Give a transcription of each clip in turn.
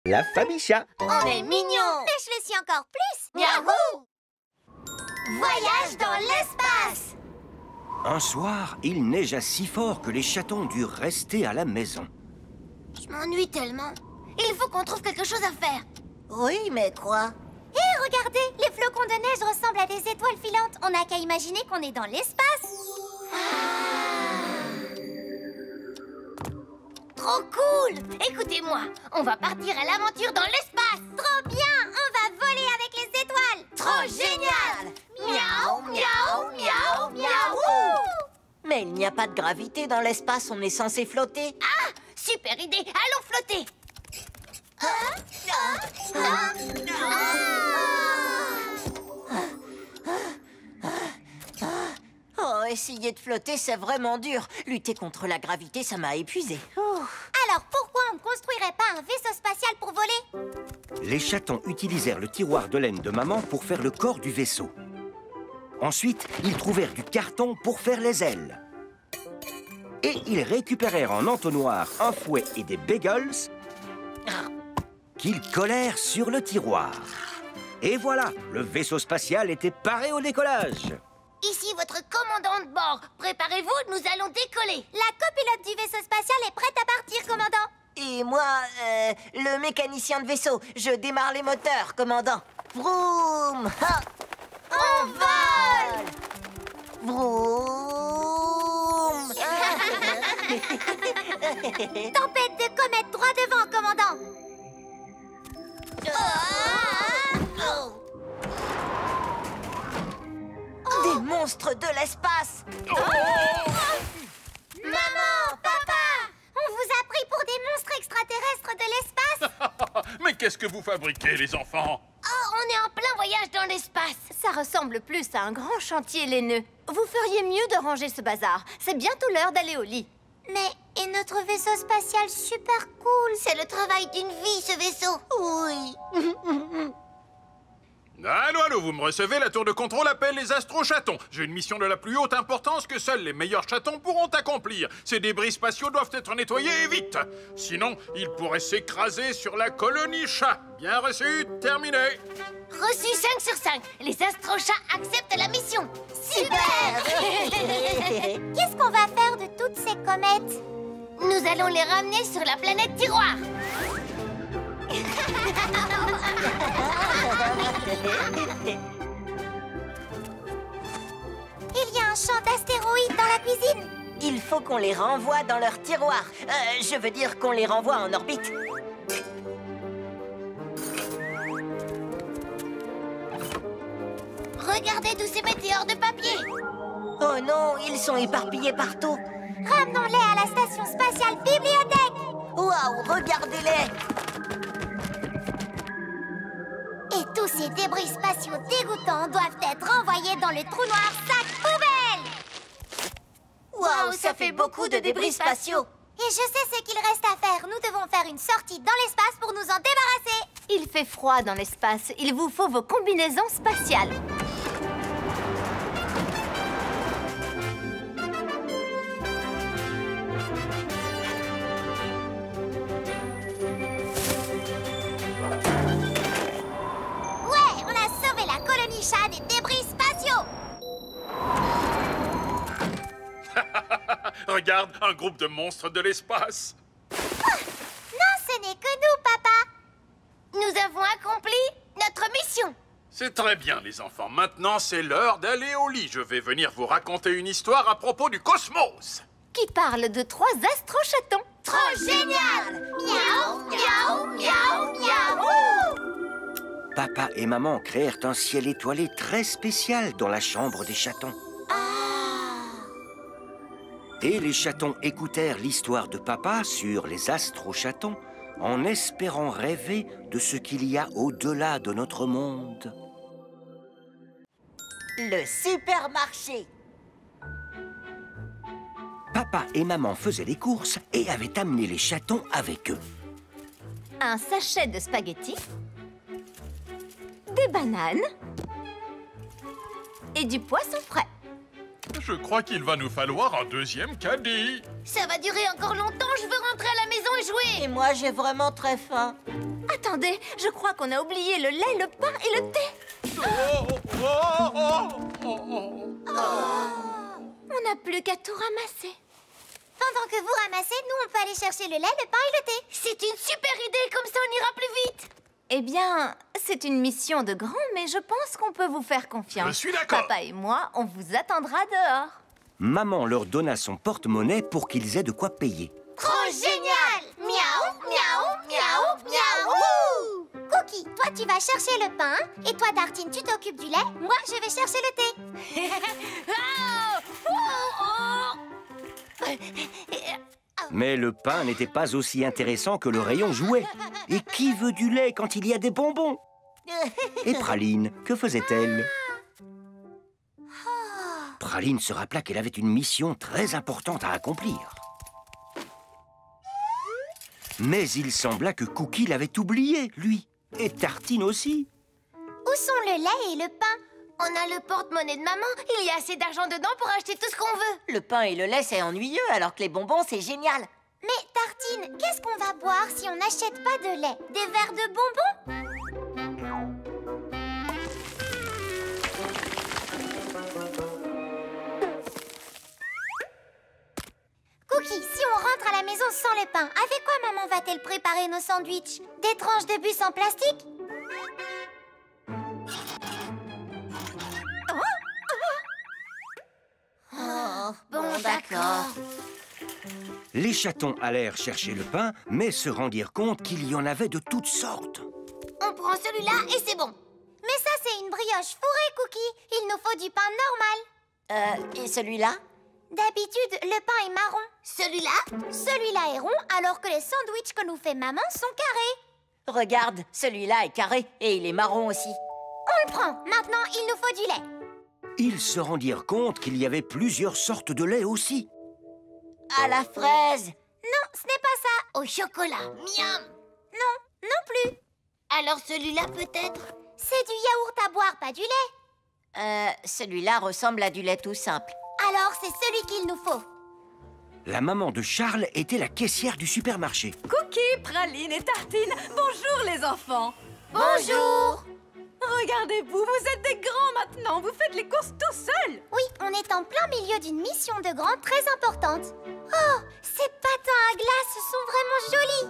La famille chat. On est mignons. Mais je le suis encore plus. Miaou! Voyage dans l'espace. Un soir, il neigea si fort que les chatons durent rester à la maison. Je m'ennuie tellement. Il faut qu'on trouve quelque chose à faire. Oui, mais quoi? Hé, regardez, les flocons de neige ressemblent à des étoiles filantes. On n'a qu'à imaginer qu'on est dans l'espace. Trop cool! Écoutez-moi, on va partir à l'aventure dans l'espace. Trop bien, on va voler avec les étoiles. Trop génial! Miaou, miaou, miaou, miaou! Mais il n'y a pas de gravité dans l'espace, on est censé flotter. Ah! Super idée, allons flotter! Oh, essayer de flotter, c'est vraiment dur. Lutter contre la gravité, ça m'a épuisé. Alors pourquoi on ne construirait pas un vaisseau spatial pour voler? Les chatons utilisèrent le tiroir de laine de maman pour faire le corps du vaisseau. Ensuite, ils trouvèrent du carton pour faire les ailes. Et ils récupérèrent en entonnoir un fouet et des bagels qu'ils collèrent sur le tiroir. Et voilà, le vaisseau spatial était paré au décollage. Ici votre commandant de bord. Préparez-vous, nous allons décoller. La copilote du vaisseau spatial est prête à partir, commandant. Et moi, le mécanicien de vaisseau, je démarre les moteurs, commandant. Vroom! Ha! On vole! Vroom! Tempête de comète droit devant, commandant. Des monstres de l'espace! Maman, papa, on vous a pris pour des monstres extraterrestres de l'espace. Mais qu'est-ce que vous fabriquez, les enfants? Oh, on est en plein voyage dans l'espace. Ça ressemble plus à un grand chantier laineux. Vous feriez mieux de ranger ce bazar. C'est bientôt l'heure d'aller au lit. Mais, et notre vaisseau spatial super cool? C'est le travail d'une vie, ce vaisseau. Oui. Allô, vous me recevez? La tour de contrôle appelle les astrochatons. J'ai une mission de la plus haute importance que seuls les meilleurs chatons pourront accomplir. Ces débris spatiaux doivent être nettoyés et vite. Sinon, ils pourraient s'écraser sur la colonie chat. Bien reçu, terminé. Reçu 5 sur 5. Les astrochats acceptent la mission. Super. Qu'est-ce qu'on va faire de toutes ces comètes? Nous allons les ramener sur la planète tiroir. Il y a un champ d'astéroïdes dans la cuisine. Il faut qu'on les renvoie dans leur tiroir. Je veux dire qu'on les renvoie en orbite. Regardez tous ces météores de papier. Oh non, ils sont éparpillés partout. Ramenons-les à la station spatiale bibliothèque. Waouh, regardez-les! Et tous ces débris spatiaux dégoûtants doivent être renvoyés dans le trou noir sac poubelle. Waouh, ça fait beaucoup de débris spatiaux. Et je sais ce qu'il reste à faire. Nous devons faire une sortie dans l'espace pour nous en débarrasser. Il fait froid dans l'espace. Il vous faut vos combinaisons spatiales. Ouais, on a sauvé la colonie chat des débris spatiaux. Regarde, un groupe de monstres de l'espace. Non, ce n'est que nous, papa. Nous avons accompli notre mission. C'est très bien, les enfants. Maintenant, c'est l'heure d'aller au lit. Je vais venir vous raconter une histoire à propos du cosmos. Qui parle de 3 astrochatons. Trop génial! Miaou, miaou, miaou, miaou! Papa et maman créèrent un ciel étoilé très spécial dans la chambre des chatons. Et les chatons écoutèrent l'histoire de papa sur les astrochatons en espérant rêver de ce qu'il y a au-delà de notre monde. Le supermarché. Papa et maman faisaient les courses et avaient amené les chatons avec eux. Un sachet de spaghettis. Des bananes. Et du poisson frais. Je crois qu'il va nous falloir un deuxième caddie. Ça va durer encore longtemps, je veux rentrer à la maison et jouer. Et moi, j'ai vraiment très faim. Attendez, je crois qu'on a oublié le lait, le pain et le thé. On n'a plus qu'à tout ramasser. Pendant que vous ramassez, nous, on peut aller chercher le lait, le pain et le thé. C'est une super idée, comme ça on ira plus vite. Eh bien, c'est une mission de grand, mais je pense qu'on peut vous faire confiance. Je suis d'accord. Papa et moi, on vous attendra dehors. Maman leur donna son porte-monnaie pour qu'ils aient de quoi payer. Trop génial! Miaou, miaou, miaou, miaou! Cookie, toi, tu vas chercher le pain. Et toi, Tartine, tu t'occupes du lait. Moi, je vais chercher le thé. Mais le pain n'était pas aussi intéressant que le rayon jouet. Et qui veut du lait quand il y a des bonbons? Et Praline, que faisait-elle? Praline se rappela qu'elle avait une mission très importante à accomplir. Mais il sembla que Cookie l'avait oublié, lui. Et Tartine aussi. Où sont le lait et le pain? On a le porte-monnaie de maman. Il y a assez d'argent dedans pour acheter tout ce qu'on veut. Le pain et le lait, c'est ennuyeux, alors que les bonbons, c'est génial. Mais Tartine, qu'est-ce qu'on va boire si on n'achète pas de lait? Des verres de bonbons? Cookie, si on rentre à la maison sans le pain, avec quoi maman va-t-elle préparer nos sandwichs? Des tranches de bus en plastique? Bon, d'accord. Les chatons allèrent chercher le pain, mais se rendirent compte qu'il y en avait de toutes sortes. On prend celui-là et c'est bon. Mais ça, c'est une brioche fourrée, Cookie. Il nous faut du pain normal. Et celui-là? D'habitude, le pain est marron. Celui-là? Celui-là est rond, alors que les sandwichs que nous fait maman sont carrés. Regarde, celui-là est carré et il est marron aussi. On le prend. Maintenant, il nous faut du lait. Ils se rendirent compte qu'il y avait plusieurs sortes de lait aussi. À la fraise. Non, ce n'est pas ça. Au chocolat. Miam. Non, non plus. Alors celui-là peut-être? C'est du yaourt à boire, pas du lait. Celui-là ressemble à du lait tout simple. Alors, c'est celui qu'il nous faut. La maman de Charles était la caissière du supermarché. Cookie, Praline et Tartine, bonjour les enfants. Bonjour. Regardez-vous, vous êtes des grands maintenant, vous faites les courses tout seuls. Oui, on est en plein milieu d'une mission de grand très importante. Oh, ces patins à glace sont vraiment jolis.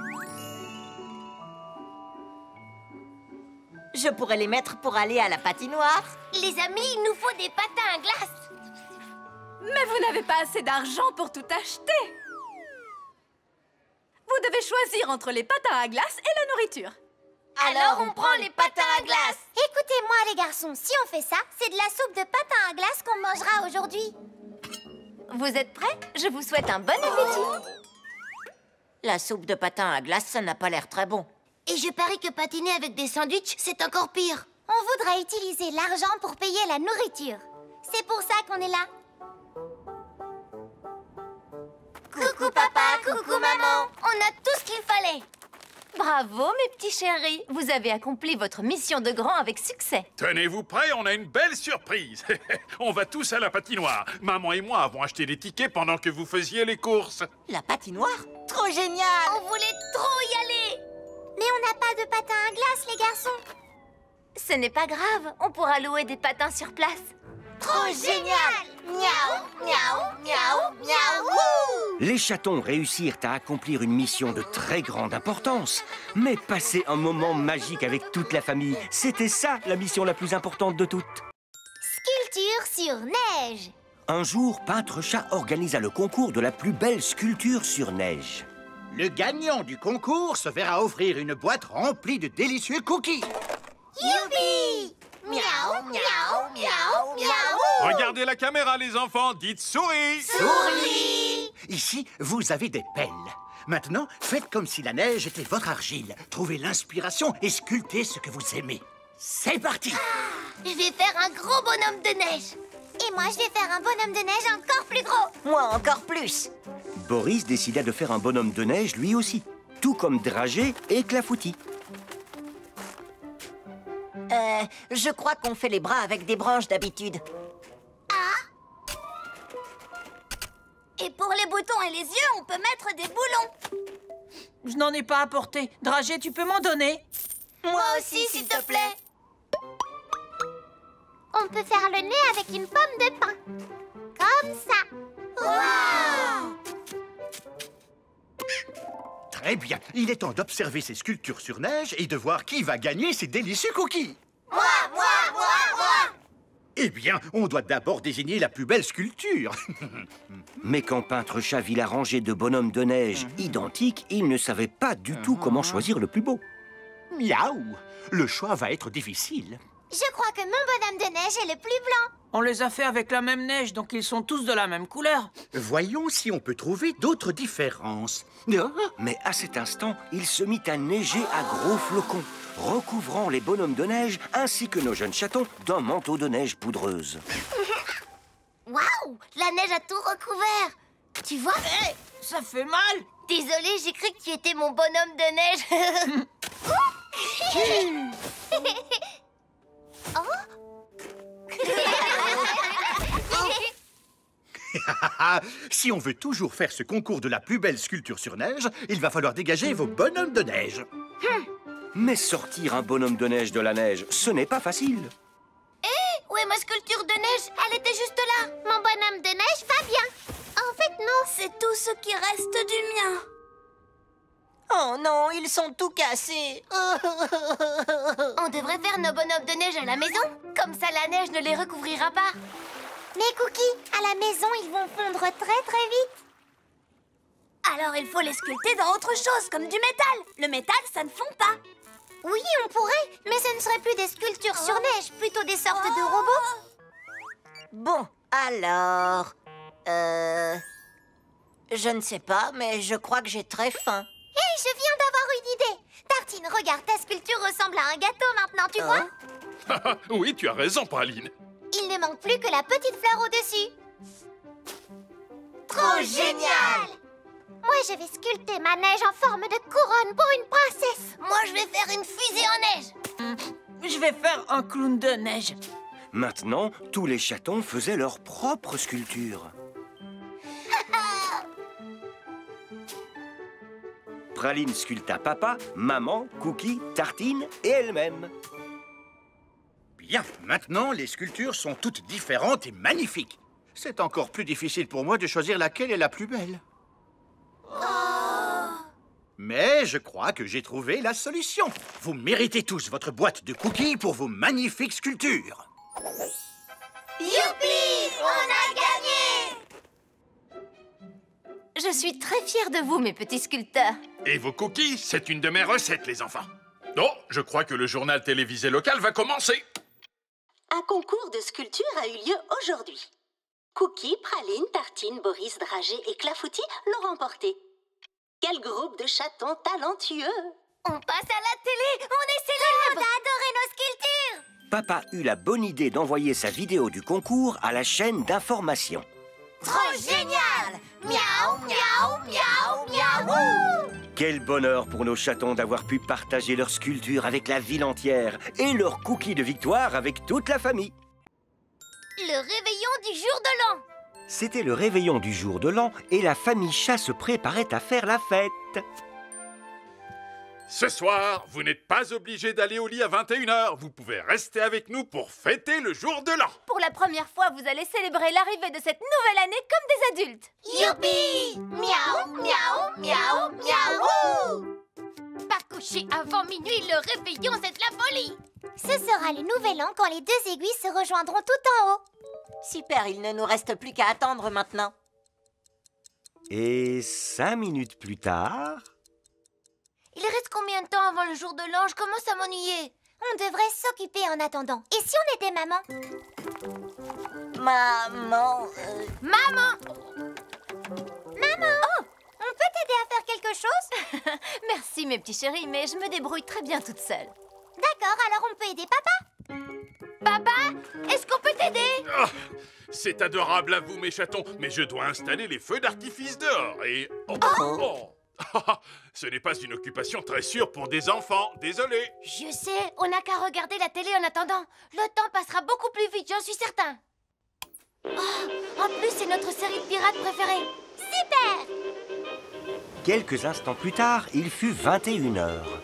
Je pourrais les mettre pour aller à la patinoire. Les amis, il nous faut des patins à glace. Mais vous n'avez pas assez d'argent pour tout acheter. Vous devez choisir entre les patins à glace et la nourriture. Alors on prend les patins à glace. Écoutez-moi les garçons, si on fait ça, c'est de la soupe de patins à glace qu'on mangera aujourd'hui. Vous êtes prêts? Je vous souhaite un bon appétit. La soupe de patin à glace, ça n'a pas l'air très bon. Et je parie que patiner avec des sandwichs, c'est encore pire. On voudrait utiliser l'argent pour payer la nourriture. C'est pour ça qu'on est là. Coucou papa, coucou maman. On a tout ce qu'il fallait. Bravo, mes petits chéris. Vous avez accompli votre mission de grand avec succès. Tenez-vous prêts, on a une belle surprise. On va tous à la patinoire. Maman et moi avons acheté des tickets pendant que vous faisiez les courses. La patinoire? Trop génial! On voulait trop y aller. Mais on n'a pas de patins à glace, les garçons. Ce n'est pas grave, on pourra louer des patins sur place. Trop génial. Miaou, miaou, miaou, miaou. Les chatons réussirent à accomplir une mission de très grande importance. Mais passer un moment magique avec toute la famille, c'était ça la mission la plus importante de toutes. Sculpture sur neige. Un jour, Peintre Chat organisa le concours de la plus belle sculpture sur neige. Le gagnant du concours se verra offrir une boîte remplie de délicieux cookies. Youpi! Miaou, miaou, miaou, miaou. Regardez la caméra, les enfants. Dites souris. Souris! Ici, vous avez des pelles. Maintenant, faites comme si la neige était votre argile. Trouvez l'inspiration et sculptez ce que vous aimez. C'est parti! Je vais faire un gros bonhomme de neige. Et moi, je vais faire un bonhomme de neige encore plus gros. Moi, encore plus. Boris décida de faire un bonhomme de neige lui aussi, tout comme Dragé et Clafoutis. Je crois qu'on fait les bras avec des branches d'habitude. Et pour les boutons et les yeux, on peut mettre des boulons. Je n'en ai pas apporté. Dragé, tu peux m'en donner? Moi aussi, s'il te plaît. On peut faire le nez avec une pomme de pin. Comme ça. Waouh! Très bien. Il est temps d'observer ces sculptures sur neige et de voir qui va gagner ces délicieux cookies. Moi! Eh bien, on doit d'abord désigner la plus belle sculpture. Mais quand Peintre Chat vit la rangée de bonhommes de neige identiques, il ne savait pas du tout comment choisir le plus beau. Miaou! Le choix va être difficile. Je crois que mon bonhomme de neige est le plus blanc. On les a fait avec la même neige, donc ils sont tous de la même couleur. Voyons si on peut trouver d'autres différences. Ah, Mais à cet instant, il se mit à neiger à gros flocons, recouvrant les bonhommes de neige ainsi que nos jeunes chatons d'un manteau de neige poudreuse. Waouh! La neige a tout recouvert. Tu vois? Hé, ça fait mal. Désolée, j'ai cru que tu étais mon bonhomme de neige. Si on veut toujours faire ce concours de la plus belle sculpture sur neige, il va falloir dégager vos bonhommes de neige. Mais sortir un bonhomme de neige de la neige, ce n'est pas facile. Où est ma sculpture de neige? Elle était juste là. Mon bonhomme de neige va bien. En fait, non. C'est tout ce qui reste du mien. Oh non, ils sont tout cassés. On devrait faire nos bonhommes de neige à la maison. Comme ça, la neige ne les recouvrira pas. Mais Cookie, à la maison, ils vont fondre très très vite. Alors, il faut les sculpter dans autre chose, comme du métal. Le métal, ça ne fond pas. Oui, on pourrait, mais ce ne serait plus des sculptures sur neige, plutôt des sortes de robots. Bon, alors... Je ne sais pas, mais je crois que j'ai très faim. Hé, je viens d'avoir une idée. Tartine, regarde, ta sculpture ressemble à un gâteau maintenant, tu vois? Oui, tu as raison, Praline. Il ne manque plus que la petite fleur au-dessus. Trop génial! Moi, je vais sculpter ma neige en forme de couronne pour une princesse. Moi, je vais faire une fusée en neige. Je vais faire un clown de neige. Maintenant, tous les chatons faisaient leur propre sculpture. Praline sculpta papa, maman, Cookie, Tartine et elle-même. Bien, maintenant, les sculptures sont toutes différentes et magnifiques. C'est encore plus difficile pour moi de choisir laquelle est la plus belle. Mais je crois que j'ai trouvé la solution. Vous méritez tous votre boîte de cookies pour vos magnifiques sculptures. Youpi! On a gagné! Je suis très fière de vous, mes petits sculpteurs. Et vos cookies, c'est une de mes recettes, les enfants. Oh, je crois que le journal télévisé local va commencer. Un concours de sculpture a eu lieu aujourd'hui. Cookie, Praline, Tartine, Boris, Dragé et Clafoutis l'ont remporté. Quel groupe de chatons talentueux! On passe à la télé. On est célèbres. On a adoré nos sculptures! Papa eut la bonne idée d'envoyer sa vidéo du concours à la chaîne d'information. Trop génial. Miaou, miaou, miaou, miaou. Quel bonheur pour nos chatons d'avoir pu partager leur sculpture avec la ville entière et leur cookie de victoire avec toute la famille. Le réveillon du jour de l'an. C'était le réveillon du jour de l'an et la famille chat se préparait à faire la fête. Ce soir, vous n'êtes pas obligés d'aller au lit à 21h. Vous pouvez rester avec nous pour fêter le jour de l'an. Pour la première fois, vous allez célébrer l'arrivée de cette nouvelle année comme des adultes. Youpi! Miaou, miaou, miaou, miaou. Pas couché avant minuit, le réveillon, c'est de la folie. Ce sera le nouvel an quand les deux aiguilles se rejoindront tout en haut. Super, il ne nous reste plus qu'à attendre maintenant. Et 5 minutes plus tard... Il reste combien de temps avant le jour de l'an? Je commence à m'ennuyer. On devrait s'occuper en attendant. Et si on était maman? Maman... Maman! Maman! Oh! On peut t'aider à faire quelque chose? Merci, mes petits chéris, mais je me débrouille très bien toute seule. D'accord, alors on peut aider papa? Papa, est-ce qu'on peut t'aider? Ah, c'est adorable à vous, mes chatons, mais je dois installer les feux d'artifice dehors et... Oh. Ce n'est pas une occupation très sûre pour des enfants, désolé. Je sais, on n'a qu'à regarder la télé en attendant. Le temps passera beaucoup plus vite, j'en suis certain. Oh, en plus, c'est notre série de pirates préférée. Super! Quelques instants plus tard, il fut 21 heures.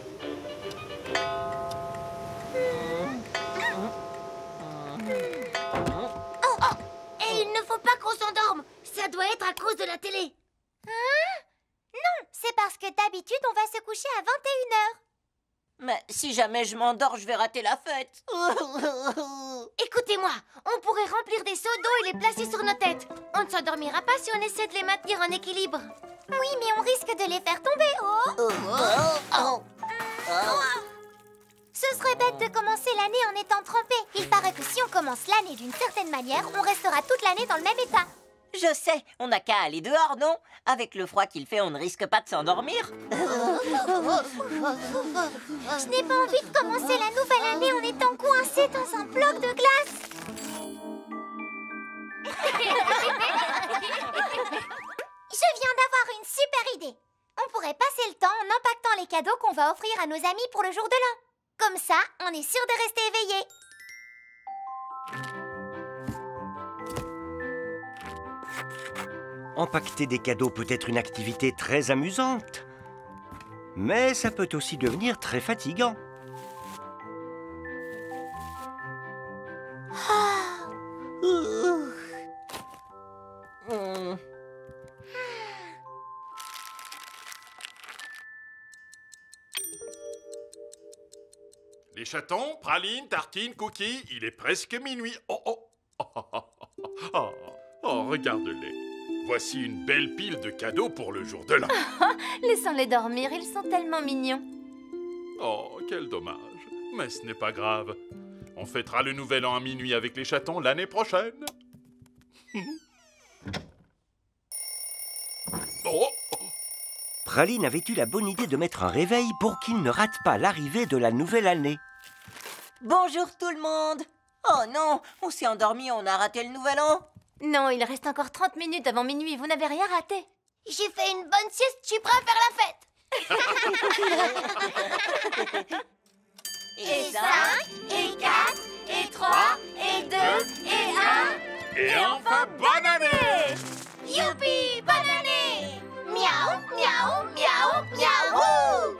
Et il ne faut pas qu'on s'endorme. Ça doit être à cause de la télé. Hein? Non, c'est parce que d'habitude, on va se coucher à 21 heures. Mais si jamais je m'endors, je vais rater la fête. Écoutez-moi, on pourrait remplir des seaux d'eau et les placer sur nos têtes. On ne s'endormira pas si on essaie de les maintenir en équilibre. Oui, mais on risque de les faire tomber. Ce serait bête de commencer l'année en étant trempé. Il paraît que si on commence l'année d'une certaine manière, on restera toute l'année dans le même état. Je sais, on n'a qu'à aller dehors, non? Avec le froid qu'il fait, on ne risque pas de s'endormir. Je n'ai pas envie de commencer la nouvelle année en étant coincé dans un bloc de glace. Je viens d'avoir une super idée. On pourrait passer le temps en empaquetant les cadeaux qu'on va offrir à nos amis pour le jour de l'an. Comme ça, on est sûr de rester éveillé. Empaqueter des cadeaux peut être une activité très amusante, mais ça peut aussi devenir très fatigant. Les chatons, pralines, tartines, cookies, il est presque minuit. Oh, regarde-les. Voici une belle pile de cadeaux pour le jour de l'an. Laissons-les dormir, ils sont tellement mignons. Oh, quel dommage. Mais ce n'est pas grave. On fêtera le nouvel an à minuit avec les chatons l'année prochaine. Oh! Praline avait eu la bonne idée de mettre un réveil pour qu'il ne rate pas l'arrivée de la nouvelle année. Bonjour tout le monde. Oh non, on s'est endormi, on a raté le nouvel an. Non, il reste encore 30 minutes avant minuit, vous n'avez rien raté. J'ai fait une bonne sieste, je suis prêt à faire la fête. Et 5, et 4, et 3, et 2, et 1. Et enfin, bonne année! Youpi, bonne année! Miaou, miaou, miaou, miaou.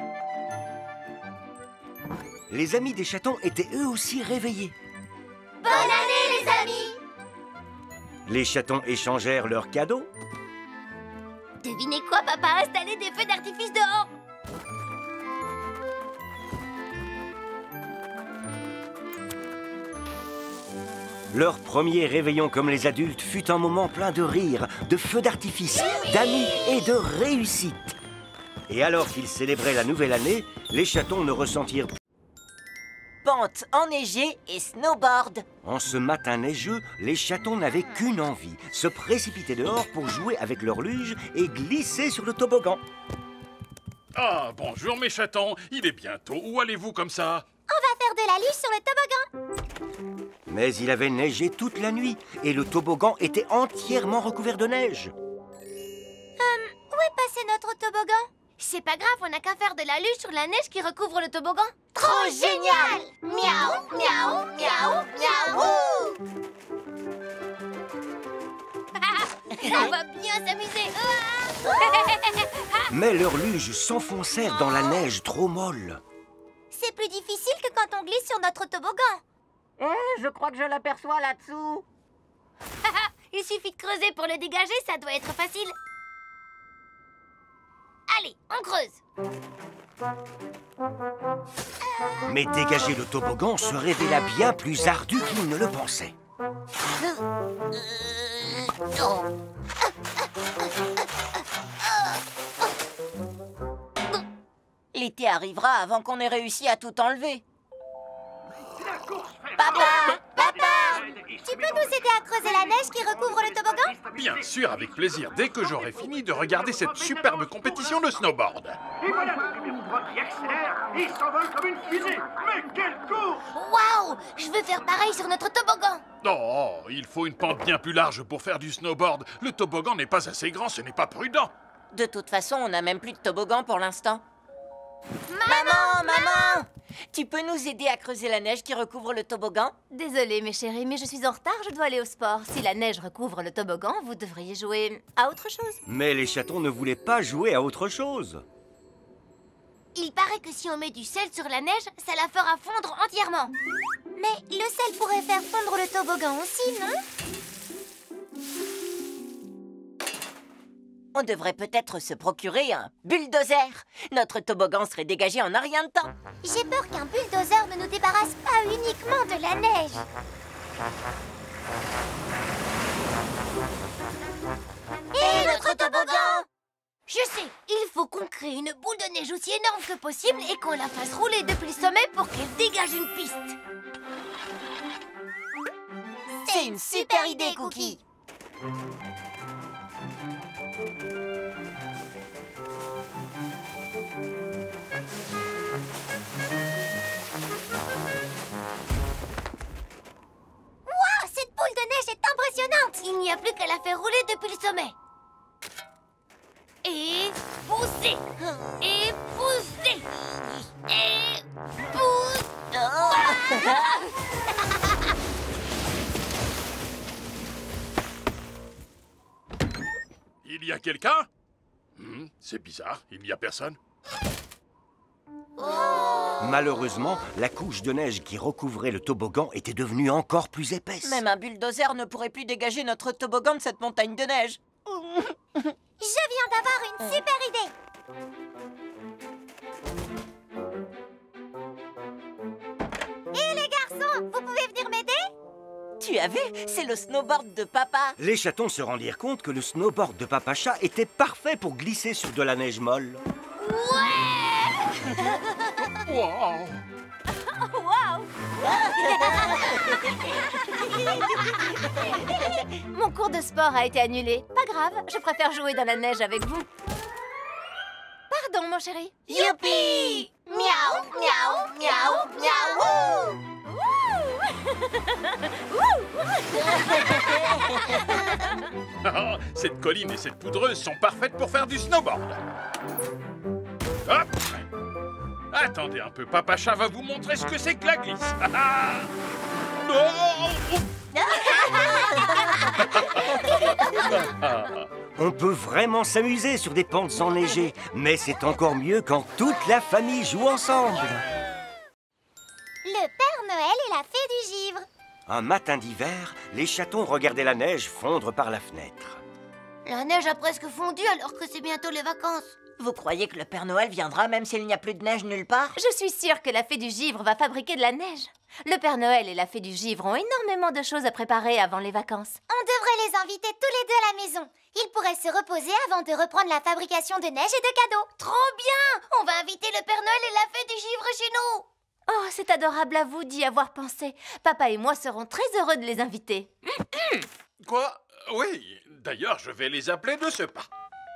Les amis des chatons étaient eux aussi réveillés. Bonne année, les amis. Les chatons échangèrent leurs cadeaux. Devinez quoi, papa a installé des feux d'artifice dehors. Leur premier réveillon comme les adultes fut un moment plein de rire, de feux d'artifice, d'amis et de réussite. Et alors qu'ils célébraient la nouvelle année, les chatons ne ressentirent Pente enneigée et snowboard. En ce matin neigeux, les chatons n'avaient qu'une envie, se précipiter dehors pour jouer avec leur luge et glisser sur le toboggan. Ah, bonjour mes chatons, il est bientôt. Où allez-vous comme ça? On va faire de la luge sur le toboggan. Mais il avait neigé toute la nuit et le toboggan était entièrement recouvert de neige. Où est passé notre toboggan? C'est pas grave, on n'a qu'à faire de la luge sur la neige qui recouvre le toboggan. Trop génial! Miaou, miaou, miaou, miaou. On va bien s'amuser. Mais leurs luges s'enfoncèrent dans la neige trop molle. C'est plus difficile que quand on glisse sur notre toboggan. Je crois que je l'aperçois là-dessous. Il suffit de creuser pour le dégager, ça doit être facile. Allez, on creuse. Mais dégager le toboggan se révéla bien plus ardu qu'il ne le pensait. L'été arrivera avant qu'on ait réussi à tout enlever. Papa! Papa! Tu peux nous aider à creuser la neige qui recouvre le toboggan? Bien sûr, avec plaisir, dès que j'aurai fini de regarder cette superbe compétition de snowboard. Et voilà le numéro 3 qui accélère et s'envole comme une fusée. Mais quelle course! Waouh! Je veux faire pareil sur notre toboggan. Oh, il faut une pente bien plus large pour faire du snowboard. Le toboggan n'est pas assez grand, ce n'est pas prudent. De toute façon, on n'a même plus de toboggan pour l'instant. Maman! Maman! Tu peux nous aider à creuser la neige qui recouvre le toboggan? Désolée, mes chéris, mais je suis en retard, je dois aller au sport. Si la neige recouvre le toboggan, vous devriez jouer à autre chose. Mais les chatons ne voulaient pas jouer à autre chose. Il paraît que si on met du sel sur la neige, ça la fera fondre entièrement. Mais le sel pourrait faire fondre le toboggan aussi, non? On devrait peut-être se procurer un bulldozer. Notre toboggan serait dégagé en un rien de temps. J'ai peur qu'un bulldozer ne nous débarrasse pas uniquement de la neige. Et notre toboggan! Je sais, il faut qu'on crée une boule de neige aussi énorme que possible et qu'on la fasse rouler depuis le sommet pour qu'elle dégage une piste. C'est une super idée, Cookie. Waouh, cette boule de neige est impressionnante! Il n'y a plus qu'à la faire rouler depuis le sommet. Et pousser. Et pousser. Et pousser. Il y a quelqu'un? C'est bizarre, il n'y a personne. Malheureusement, la couche de neige qui recouvrait le toboggan était devenue encore plus épaisse. Même un bulldozer ne pourrait plus dégager notre toboggan de cette montagne de neige. Je viens d'avoir une super idée! Hé les garçons, vous pouvez venir m'aider? Tu as vu? C'est le snowboard de papa. Les chatons se rendirent compte que le snowboard de Papa Chat était parfait pour glisser sur de la neige molle. Wow. Mon cours de sport a été annulé. Pas grave, je préfère jouer dans la neige avec vous. Pardon, mon chéri. Youpi! Miaou, miaou, miaou, miaou! Cette colline et cette poudreuse sont parfaites pour faire du snowboard. Hop! Attendez un peu, Papa Chat va vous montrer ce que c'est que la glisse. On peut vraiment s'amuser sur des pentes enneigées, mais c'est encore mieux quand toute la famille joue ensemble. Le Père Noël et la Fée du Givre. Un matin d'hiver, les chatons regardaient la neige fondre par la fenêtre. La neige a presque fondu alors que c'est bientôt les vacances. Vous croyez que le Père Noël viendra même s'il n'y a plus de neige nulle part? Je suis sûre que la Fée du Givre va fabriquer de la neige. Le Père Noël et la Fée du Givre ont énormément de choses à préparer avant les vacances. On devrait les inviter tous les deux à la maison. Ils pourraient se reposer avant de reprendre la fabrication de neige et de cadeaux. Trop bien! On va inviter le Père Noël et la Fée du Givre chez nous. Oh, c'est adorable à vous d'y avoir pensé. Papa et moi serons très heureux de les inviter. Quoi? Oui, d'ailleurs, je vais les appeler de ce pas.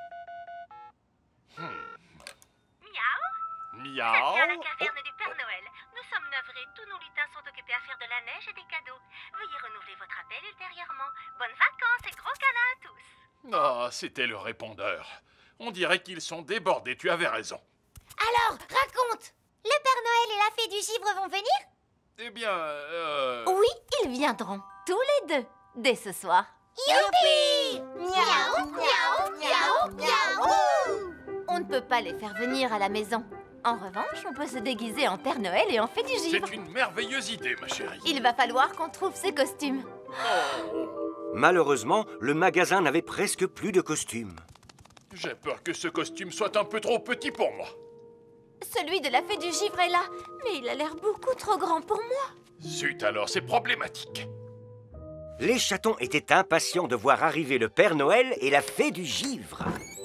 Miaou. C'est bien la caverne du Père Noël. Nous sommes navrés, tous nos lutins sont occupés à faire de la neige et des cadeaux. Veuillez renouveler votre appel ultérieurement. Bonnes vacances et gros câlins à tous. Ah, c'était le répondeur. On dirait qu'ils sont débordés, tu avais raison. Alors, raconte! Le Père Noël et la Fée du Givre vont venir? Eh bien, Oui, ils viendront. Tous les deux. Dès ce soir. Youpi! Miaou, miaou, miaou, miaou! On ne peut pas les faire venir à la maison. En revanche, on peut se déguiser en Père Noël et en Fée du Givre. c'est une merveilleuse idée, ma chérie. Il va falloir qu'on trouve ces costumes. Malheureusement, le magasin n'avait presque plus de costumes. J'ai peur que ce costume soit un peu trop petit pour moi. Celui de la Fée du Givre est là, mais il a l'air beaucoup trop grand pour moi. Zut alors, c'est problématique. Les chatons étaient impatients de voir arriver le Père Noël et la Fée du Givre.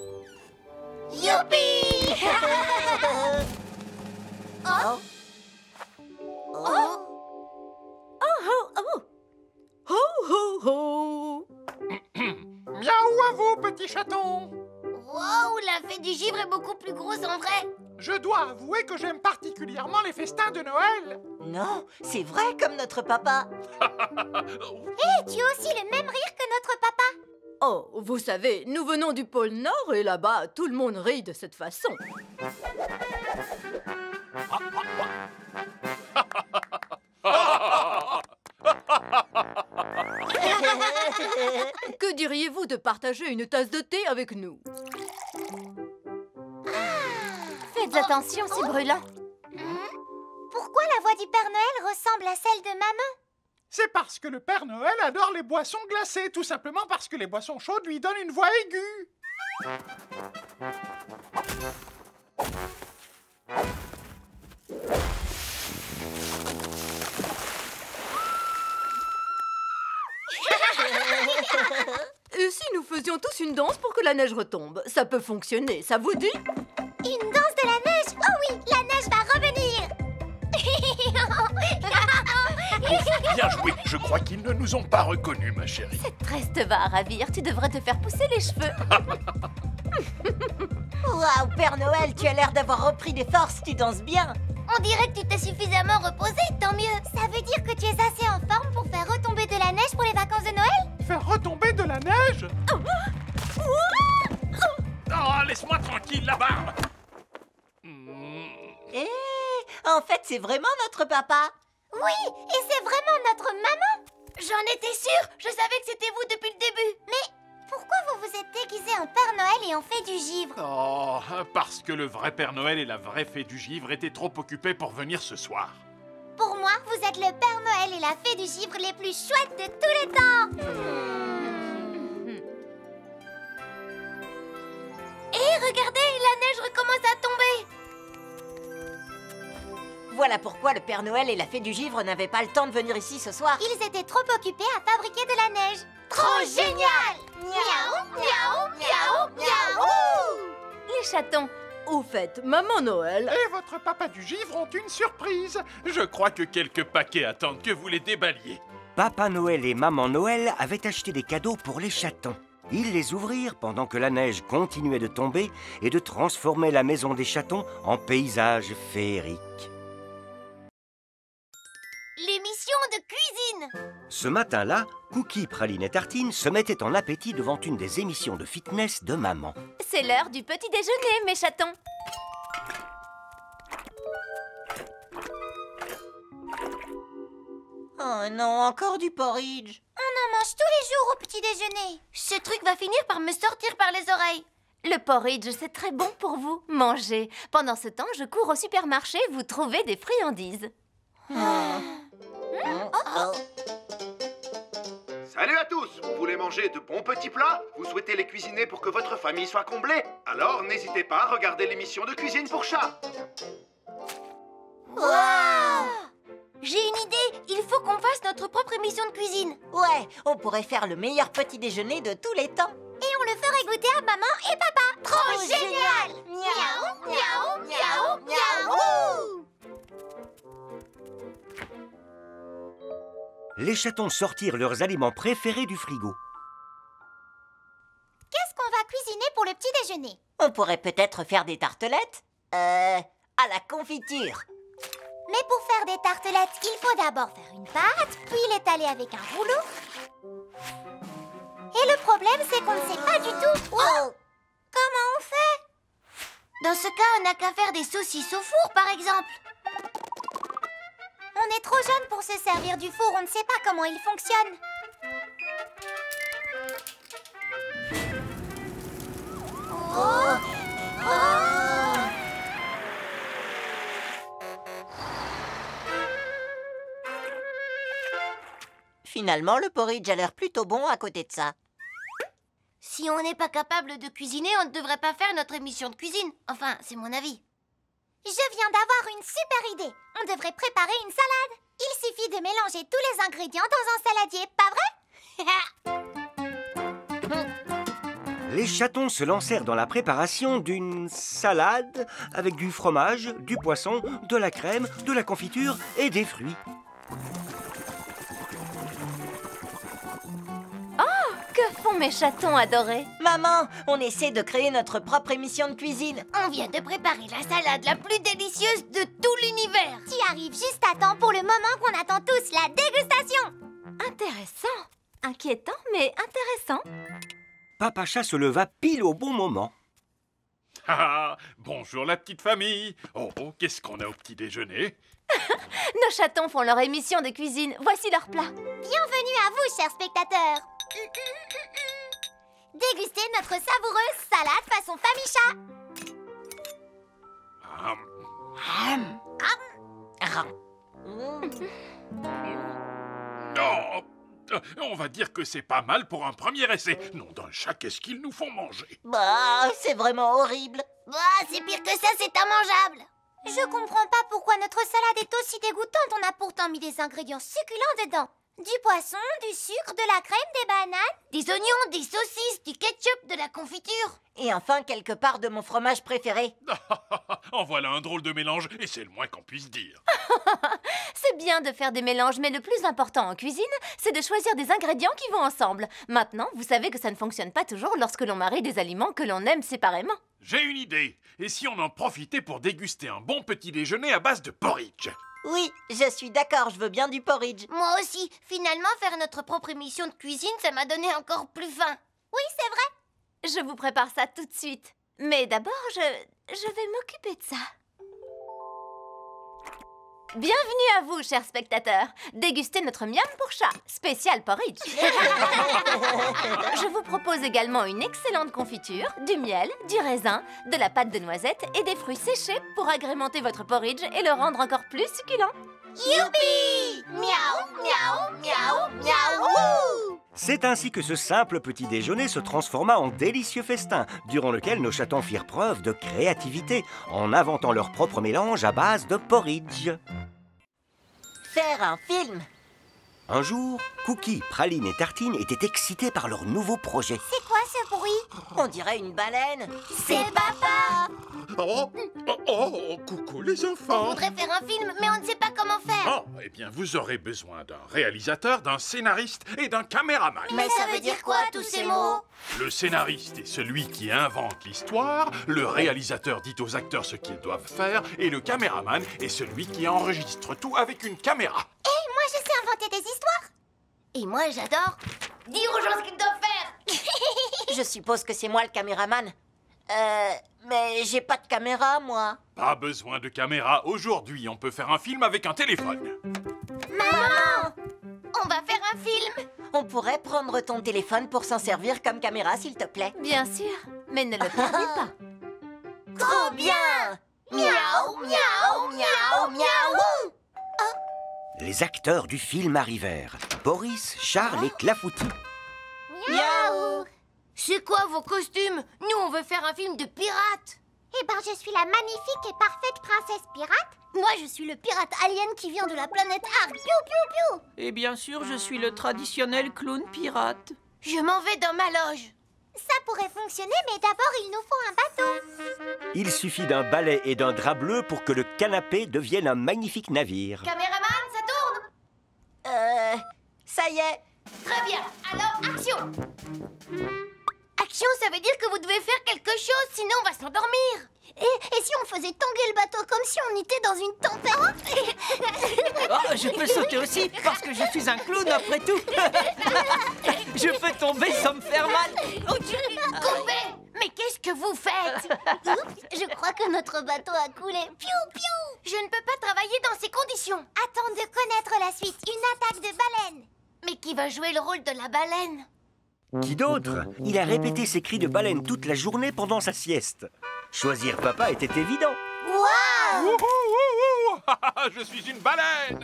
Youpi! Oh! Oh! Miaou à vous, petits chatons. Wow, la Fée du Givre est beaucoup plus grosse en vrai. Je dois avouer que j'aime particulièrement les festins de Noël. Non, c'est vrai comme notre papa. Hé, tu as aussi le même rire que notre papa. Oh, vous savez, nous venons du pôle Nord et là-bas, tout le monde rit de cette façon. Essayez-vous de partager une tasse de thé avec nous. Faites attention, c'est brûlant. Pourquoi la voix du Père Noël ressemble à celle de maman? C'est parce que le Père Noël adore les boissons glacées, tout simplement parce que les boissons chaudes lui donnent une voix aiguë. Et si nous faisions tous une danse pour que la neige retombe? Ça peut fonctionner, ça vous dit? Une danse de la neige? Oh oui, la neige va revenir. Bien joué, je crois qu'ils ne nous ont pas reconnus, ma chérie. Cette tresse te va à ravir, tu devrais te faire pousser les cheveux. Waouh, Père Noël, tu as l'air d'avoir repris des forces, tu danses bien. On dirait que tu t'es suffisamment reposé, tant mieux. Ça veut dire que tu es assez en forme pour faire retomber de la neige pour les vacances de Noël? Faire retomber de la neige? Oh, laisse-moi tranquille, la barbe. Eh, en fait, c'est vraiment notre papa. Oui, et c'est vraiment notre maman. J'en étais sûre, je savais que c'était vous depuis le début. Mais pourquoi vous vous êtes déguisé en Père Noël et en fée du givre? Oh, parce que le vrai Père Noël et la vraie fée du givre étaient trop occupés pour venir ce soir. Pour moi, vous êtes le Père Noël et la fée du givre les plus chouettes de tous les temps. Et regardez, la neige recommence à tomber. Voilà pourquoi le Père Noël et la fée du givre n'avaient pas le temps de venir ici ce soir. Ils étaient trop occupés à fabriquer de la neige. Trop génial! Miaou, miaou, miaou, miaou! Les chatons. Au fait, Maman Noël... Et votre papa du givre ont une surprise. Je crois que quelques paquets attendent que vous les déballiez. Papa Noël et Maman Noël avaient acheté des cadeaux pour les chatons. Ils les ouvrirent pendant que la neige continuait de tomber et de transformer la maison des chatons en paysage féerique. L'émission de cuisine. Ce matin-là, Cookie, Praline et Tartine se mettaient en appétit devant une des émissions de fitness de maman. C'est l'heure du petit déjeuner, mes chatons. Oh non, encore du porridge. On en mange tous les jours au petit déjeuner. Ce truc va finir par me sortir par les oreilles. Le porridge, c'est très bon pour vous. Mangez. Pendant ce temps, je cours au supermarché vous trouvez des friandises. Salut à tous! Vous voulez manger de bons petits plats? Vous souhaitez les cuisiner pour que votre famille soit comblée? Alors n'hésitez pas à regarder l'émission de cuisine pour chats. Wow! J'ai une idée, il faut qu'on fasse notre propre émission de cuisine. Ouais, on pourrait faire le meilleur petit déjeuner de tous les temps. Et on le ferait goûter à maman et papa. Trop génial! Miaou, miaou, miaou, miaou! Les chatons sortirent leurs aliments préférés du frigo. Qu'est-ce qu'on va cuisiner pour le petit déjeuner? On pourrait peut-être faire des tartelettes à la confiture. Mais pour faire des tartelettes, il faut d'abord faire une pâte, puis l'étaler avec un rouleau. Et le problème, c'est qu'on ne sait pas du tout comment on fait. Dans ce cas, on n'a qu'à faire des saucisses au four, par exemple. On est trop jeune pour se servir du four, on ne sait pas comment il fonctionne. Finalement, le porridge a l'air plutôt bon à côté de ça. Si on n'est pas capable de cuisiner, on ne devrait pas faire notre émission de cuisine. Enfin, c'est mon avis. Je viens d'avoir une super idée. On devrait préparer une salade. Il suffit de mélanger tous les ingrédients dans un saladier, pas vrai? Les chatons se lancèrent dans la préparation d'une salade avec du fromage, du poisson, de la crème, de la confiture et des fruits. Que font mes chatons adorés? Maman, on essaie de créer notre propre émission de cuisine. On vient de préparer la salade la plus délicieuse de tout l'univers. Tu arrives juste à temps pour le moment qu'on attend tous, la dégustation. Intéressant. Inquiétant, mais intéressant. Papa Chat se leva pile au bon moment. Ah, bonjour la petite famille. Oh, qu'est-ce qu'on a au petit déjeuner? Nos chatons font leur émission de cuisine. Voici leur plat. Bienvenue à vous, chers spectateurs. Dégustez notre savoureuse salade façon famille-chat. Oh, on va dire que c'est pas mal pour un premier essai. Nom d'un chat, qu'est-ce qu'ils nous font manger? Bah, c'est vraiment horrible. Bah, c'est pire que ça, c'est immangeable. Je comprends pas pourquoi notre salade est aussi dégoûtante. On a pourtant mis des ingrédients succulents dedans. Du poisson, du sucre, de la crème, des bananes. Des oignons, des saucisses, du ketchup, de la confiture. Et enfin, quelque part de mon fromage préféré. En voilà un drôle de mélange, et c'est le moins qu'on puisse dire. C'est bien de faire des mélanges, mais le plus important en cuisine, c'est de choisir des ingrédients qui vont ensemble. Maintenant, vous savez que ça ne fonctionne pas toujours lorsque l'on marie des aliments que l'on aime séparément. J'ai une idée. Et si on en profitait pour déguster un bon petit déjeuner à base de porridge? Oui, je suis d'accord, je veux bien du porridge. Moi aussi. Finalement, faire notre propre émission de cuisine, ça m'a donné encore plus faim. Oui, c'est vrai. Je vous prépare ça tout de suite. Mais d'abord, je vais m'occuper de ça. Bienvenue à vous, chers spectateurs. Dégustez notre miam pour chat, spécial porridge. Je vous propose également une excellente confiture, du miel, du raisin, de la pâte de noisette et des fruits séchés pour agrémenter votre porridge et le rendre encore plus succulent. Youpi! Miaou, miaou, miaou, miaou! C'est ainsi que ce simple petit déjeuner se transforma en délicieux festin, durant lequel nos chatons firent preuve de créativité en inventant leur propre mélange à base de porridge. Faire un film. Un jour, Cookie, Praline et Tartine étaient excités par leur nouveau projet. C'est quoi ce bruit? On dirait une baleine. C'est papa! Coucou les On enfants. voudrait faire un film, mais on ne sait pas comment faire. Oh, eh bien, vous aurez besoin d'un réalisateur, d'un scénariste et d'un caméraman. Mais ça veut dire quoi, tous ces mots? Le scénariste est celui qui invente l'histoire, le réalisateur dit aux acteurs ce qu'ils doivent faire, et le caméraman est celui qui enregistre tout avec une caméra. Moi, je sais inventer des histoires. Et moi, j'adore dire aux gens ce qu'ils doivent faire. Je suppose que c'est moi le caméraman. Mais j'ai pas de caméra, moi. Pas besoin de caméra. Aujourd'hui, on peut faire un film avec un téléphone. Maman! On va faire un film. On pourrait prendre ton téléphone pour s'en servir comme caméra, s'il te plaît. Bien sûr, mais ne le perdez pas. Trop bien! Miaou, miaou, miaou, miaou! Les acteurs du film arrivèrent. Boris, Charles et Clafoutis. Miaou! C'est quoi vos costumes? Nous, on veut faire un film de pirates. Eh ben, je suis la magnifique et parfaite princesse pirate. Moi, je suis le pirate alien qui vient de la planète Ark. Piou, piou, piou. Et bien sûr, je suis le traditionnel clown pirate. Je m'en vais dans ma loge. Ça pourrait fonctionner, mais d'abord, il nous faut un bateau. Il suffit d'un balai et d'un drap bleu pour que le canapé devienne un magnifique navire. Caméraman, ça tourne? Ça y est. Très bien. Alors, action! Action, ça veut dire que vous devez faire quelque chose, sinon on va s'endormir. Et si on faisait tanguer le bateau comme si on était dans une tempête? Oh, je peux sauter aussi, parce que je suis un clown après tout. Je peux tomber sans me faire mal. Coupez! Mais qu'est-ce que vous faites? Je crois que notre bateau a coulé. Piou, piou. Je ne peux pas travailler dans ces conditions. Attends de connaître la suite. Une attaque de baleine. Mais qui va jouer le rôle de la baleine? Qui d'autre? Il a répété ses cris de baleine toute la journée pendant sa sieste. Choisir papa était évident. Waouh! Wouhou, wouhou. Je suis une baleine.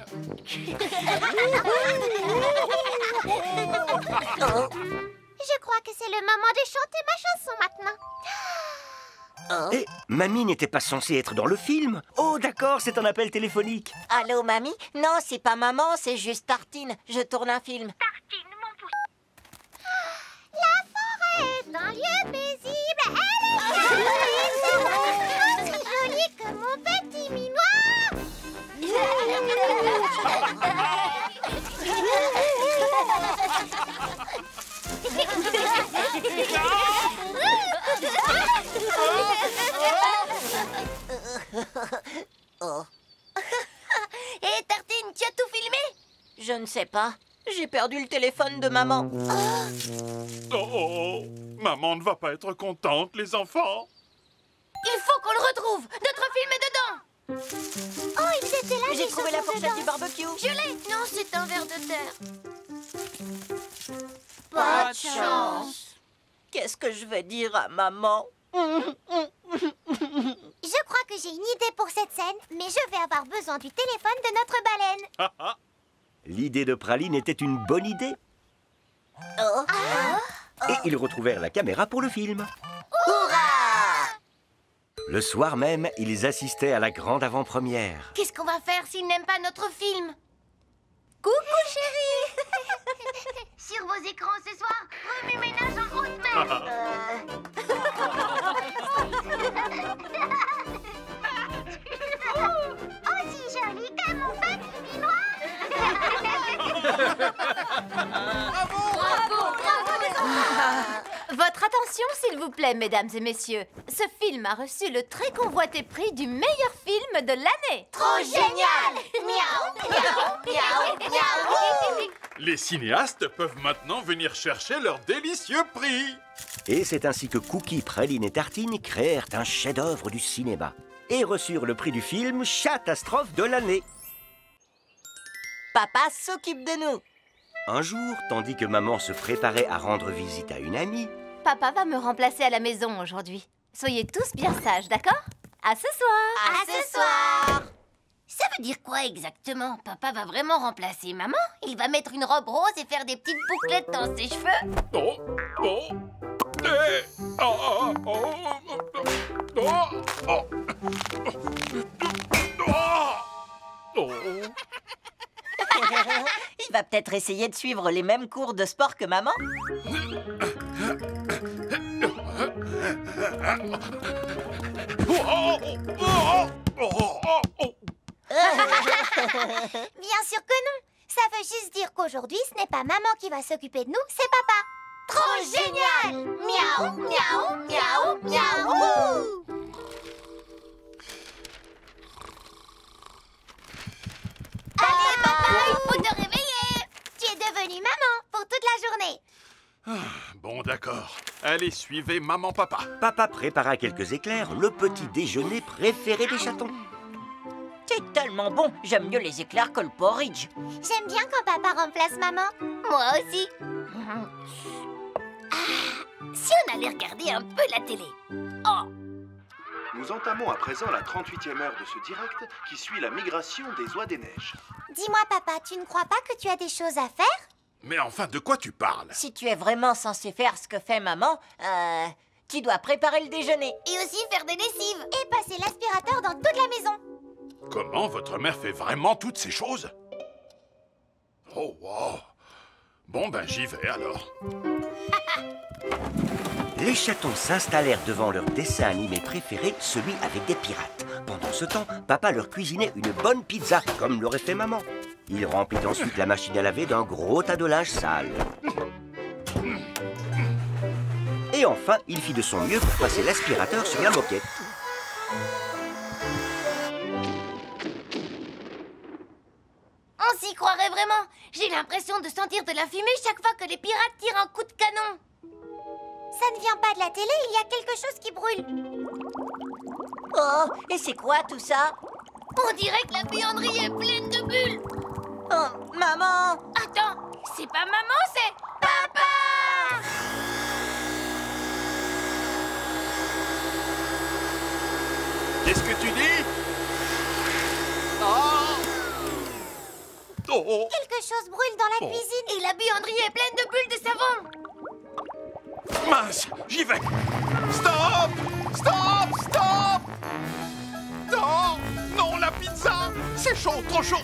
Je crois que c'est le moment de chanter ma chanson maintenant. Et mamie n'était pas censée être dans le film. Oh d'accord, c'est un appel téléphonique. Allô, mamie? Non, c'est pas maman, c'est juste Tartine. Je tourne un film. Tartine, mon pouce. La forêt est un lieu paisible. Elle est aussi jolie que mon petit minois. Hé, Tartine, tu as tout filmé? Je ne sais pas. J'ai perdu le téléphone de maman. Oh, maman ne va pas être contente, les enfants. Il faut qu'on le retrouve. Notre film est dedans. Oh, ils étaient là. J'ai trouvé la fourchette du barbecue. Je l'ai. Non, c'est un verre de terre. Pas de chance. Qu'est-ce que je vais dire à maman? Je crois que j'ai une idée pour cette scène, mais je vais avoir besoin du téléphone de notre baleine. L'idée de Praline était une bonne idée. Oh. Et ils retrouvèrent la caméra pour le film. Hurrah! Le soir même, ils assistaient à la grande avant-première. Qu'est-ce qu'on va faire s'ils n'aiment pas notre film? Coucou chérie. Sur vos écrans ce soir, remue ménage en haute mer. Aussi joli que mon petit noir. Votre attention, s'il vous plaît, mesdames et messieurs. Ce film a reçu le très convoité prix du meilleur film de l'année. Trop génial. Miaou, miaou, miaou, miaou. Les cinéastes peuvent maintenant venir chercher leur délicieux prix. Et c'est ainsi que Cookie, Praline et Tartine créèrent un chef-d'œuvre du cinéma et reçurent le prix du film Catastrophe de l'année. Papa s'occupe de nous. Un jour, tandis que maman se préparait à rendre visite à une amie, Papa va me remplacer à la maison aujourd'hui. Soyez tous bien sages, d'accord? À ce soir. À ce soir. Ça veut dire quoi exactement? Papa va vraiment remplacer maman? Il va mettre une robe rose et faire des petites bouclettes dans ses cheveux? Oh, oh, eh, oh, oh, oh, oh, oh, oh. Il va peut-être essayer de suivre les mêmes cours de sport que maman. Bien sûr que non. Ça veut juste dire qu'aujourd'hui, ce n'est pas maman qui va s'occuper de nous, c'est papa. Trop génial. Miaou, miaou, miaou, miaou. Allez, papa, il faut te réveiller. Tu es devenue maman pour toute la journée. Bon, d'accord. Allez, suivez maman-papa. papa prépara quelques éclairs, le petit déjeuner préféré des chatons. C'est tellement bon. J'aime mieux les éclairs que le porridge. J'aime bien quand papa remplace maman. Moi aussi. Si on allait regarder un peu la télé. Oh, Nous entamons à présent la 38e heure de ce direct qui suit la migration des oies des neiges. Dis-moi papa, tu ne crois pas que tu as des choses à faire? Mais enfin, de quoi tu parles? Si tu es vraiment censé faire ce que fait maman, tu dois préparer le déjeuner. et aussi faire des lessives. Et passer l'aspirateur dans toute la maison. Comment votre mère fait vraiment toutes ces choses? Oh, wow. Bon, ben, j'y vais alors. Les chatons s'installèrent devant leur dessin animé préféré, celui avec des pirates. Pendant ce temps, papa leur cuisinait une bonne pizza, comme l'aurait fait maman. Il remplit ensuite la machine à laver d'un gros tas de linge sale. Et enfin, il fit de son mieux pour passer l'aspirateur sur la moquette. On s'y croirait vraiment. J'ai l'impression de sentir de la fumée chaque fois que les pirates tirent un coup de canon. Ça ne vient pas de la télé, il y a quelque chose qui brûle. Oh, et c'est quoi tout ça? On dirait que la buanderie est pleine de bulles. Oh, maman! Attends, c'est pas maman, c'est papa. Qu'est-ce que tu dis? Oh! Oh! Quelque chose brûle dans la cuisine. Et la buanderie est pleine de bulles de savon. Mince, j'y vais. Stop! Stop! Stop! Non! Non, la pizza! C'est chaud, trop chaud!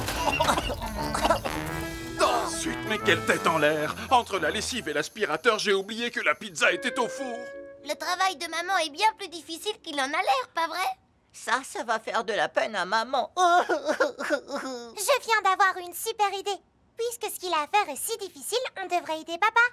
Oh, zut, mais quelle tête en l'air! Entre la lessive et l'aspirateur, j'ai oublié que la pizza était au four. Le travail de maman est bien plus difficile qu'il en a l'air, pas vrai? Ça va faire de la peine à maman. Je viens d'avoir une super idée. Puisque ce qu'il a à faire est si difficile, on devrait aider papa.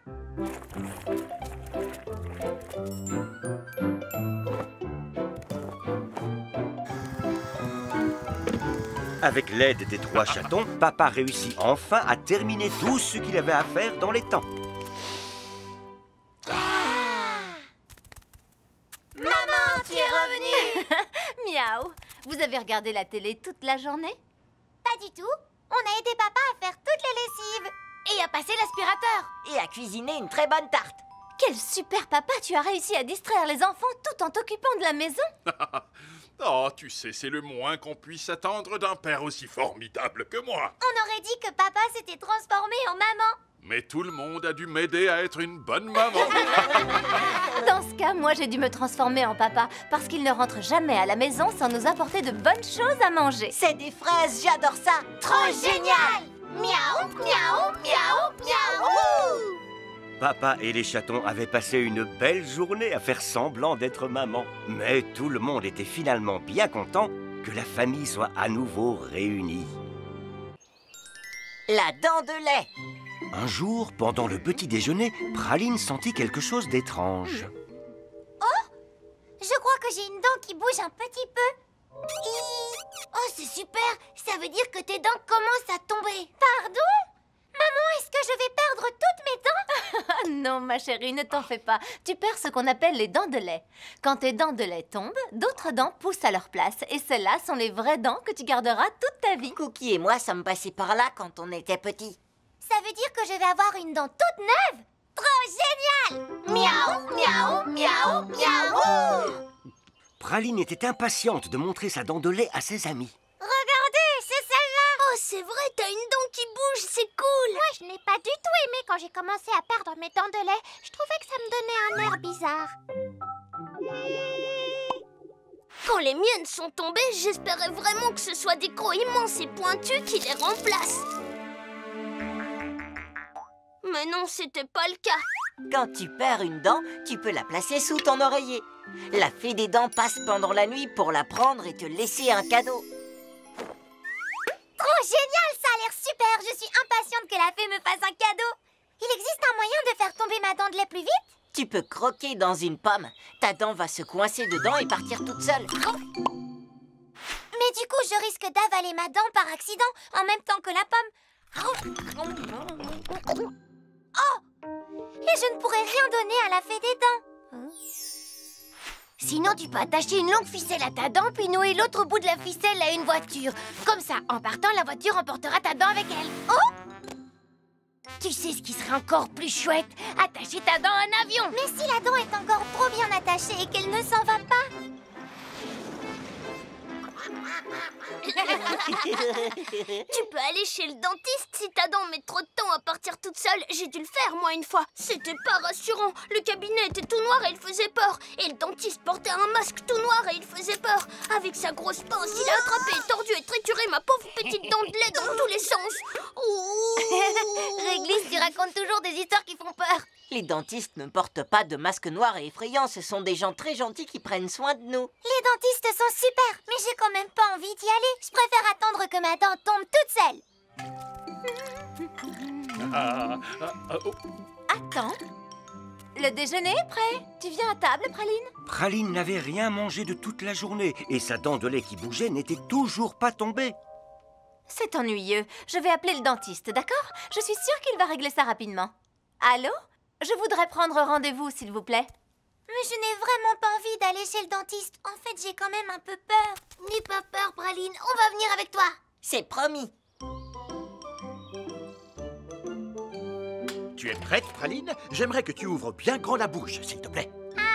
Avec l'aide des 3 chatons, papa réussit enfin à terminer tout ce qu'il avait à faire dans les temps. Maman, tu es revenue. Miaou. Vous avez regardé la télé toute la journée? Pas du tout. On a aidé papa à faire toutes les lessives. Et à passer l'aspirateur. Et à cuisiner une très bonne tarte. Quel super papa, tu as réussi à distraire les enfants tout en t'occupant de la maison. Oh, tu sais, c'est le moins qu'on puisse attendre d'un père aussi formidable que moi. On aurait dit que papa s'était transformé en maman. Mais tout le monde a dû m'aider à être une bonne maman. Dans ce cas, moi j'ai dû me transformer en papa parce qu'il ne rentre jamais à la maison sans nous apporter de bonnes choses à manger. C'est des fraises, j'adore ça. Trop génial! Miaou, miaou, miaou, miaou! Papa et les chatons avaient passé une belle journée à faire semblant d'être maman. Mais tout le monde était finalement bien content que la famille soit à nouveau réunie. La dent de lait. Un jour, pendant le petit déjeuner, Praline sentit quelque chose d'étrange. Je crois que j'ai une dent qui bouge un petit peu. Oh, c'est super! Ça veut dire que tes dents commencent à tomber. Pardon? Maman, est-ce que je vais perdre toutes mes dents? Ah non, ma chérie, ne t'en fais pas. Tu perds ce qu'on appelle les dents de lait. Quand tes dents de lait tombent, d'autres dents poussent à leur place. Et celles-là sont les vraies dents que tu garderas toute ta vie. Cookie et moi sommes passés par là quand on était petits. Ça veut dire que je vais avoir une dent toute neuve? Trop génial! Miaou, miaou, miaou, miaou! Praline était impatiente de montrer sa dent de lait à ses amis. Regardez, c'est celle-là! Oh, c'est vrai, t'as une dent qui bouge, c'est cool! Moi, je n'ai pas du tout aimé quand j'ai commencé à perdre mes dents de lait. Je trouvais que ça me donnait un air bizarre. Quand les miennes sont tombées, j'espérais vraiment que ce soit des crocs immenses et pointus qui les remplacent. Mais non, c'était pas le cas. Quand tu perds une dent, tu peux la placer sous ton oreiller. La fée des dents passe pendant la nuit pour la prendre et te laisser un cadeau. Trop génial, ça a l'air super. Je suis impatiente que la fée me fasse un cadeau. Il existe un moyen de faire tomber ma dent de lait plus vite? Tu peux croquer dans une pomme. Ta dent va se coincer dedans et partir toute seule. Mais du coup, je risque d'avaler ma dent par accident en même temps que la pomme. Oh! Et je ne pourrais rien donner à la fée des dents. Sinon, tu peux attacher une longue ficelle à ta dent, puis nouer l'autre bout de la ficelle à une voiture. Comme ça, en partant, la voiture emportera ta dent avec elle. Oh! Tu sais ce qui serait encore plus chouette? Attacher ta dent à un avion. Mais si la dent est encore trop bien attachée et qu'elle ne s'en va pas? Tu peux aller chez le dentiste si ta dent met trop de temps à partir toute seule. J'ai dû le faire, moi, une fois. C'était pas rassurant. Le cabinet était tout noir et il faisait peur. Et le dentiste portait un masque tout noir et il faisait peur. Avec sa grosse pince, il a attrapé, tordu et trituré ma pauvre petite dent de lait dans tous les sens. Réglisse, tu racontes toujours des histoires qui font peur. Les dentistes ne portent pas de masque noir et effrayant. Ce sont des gens très gentils qui prennent soin de nous. Les dentistes sont super, mais j'ai quand même pas envie d'y aller. Je préfère attendre que ma dent tombe toute seule. Attends. Le déjeuner est prêt. Tu viens à table, Praline? Praline n'avait rien mangé de toute la journée et sa dent de lait qui bougeait n'était toujours pas tombée. C'est ennuyeux. Je vais appeler le dentiste, d'accord? Je suis sûre qu'il va régler ça rapidement. Allô? Je voudrais prendre rendez-vous, s'il vous plaît. Mais je n'ai vraiment pas envie d'aller chez le dentiste. En fait, j'ai quand même un peu peur. N'aie pas peur, Praline. On va venir avec toi. C'est promis. Tu es prête, Praline? J'aimerais que tu ouvres bien grand la bouche, s'il te plaît.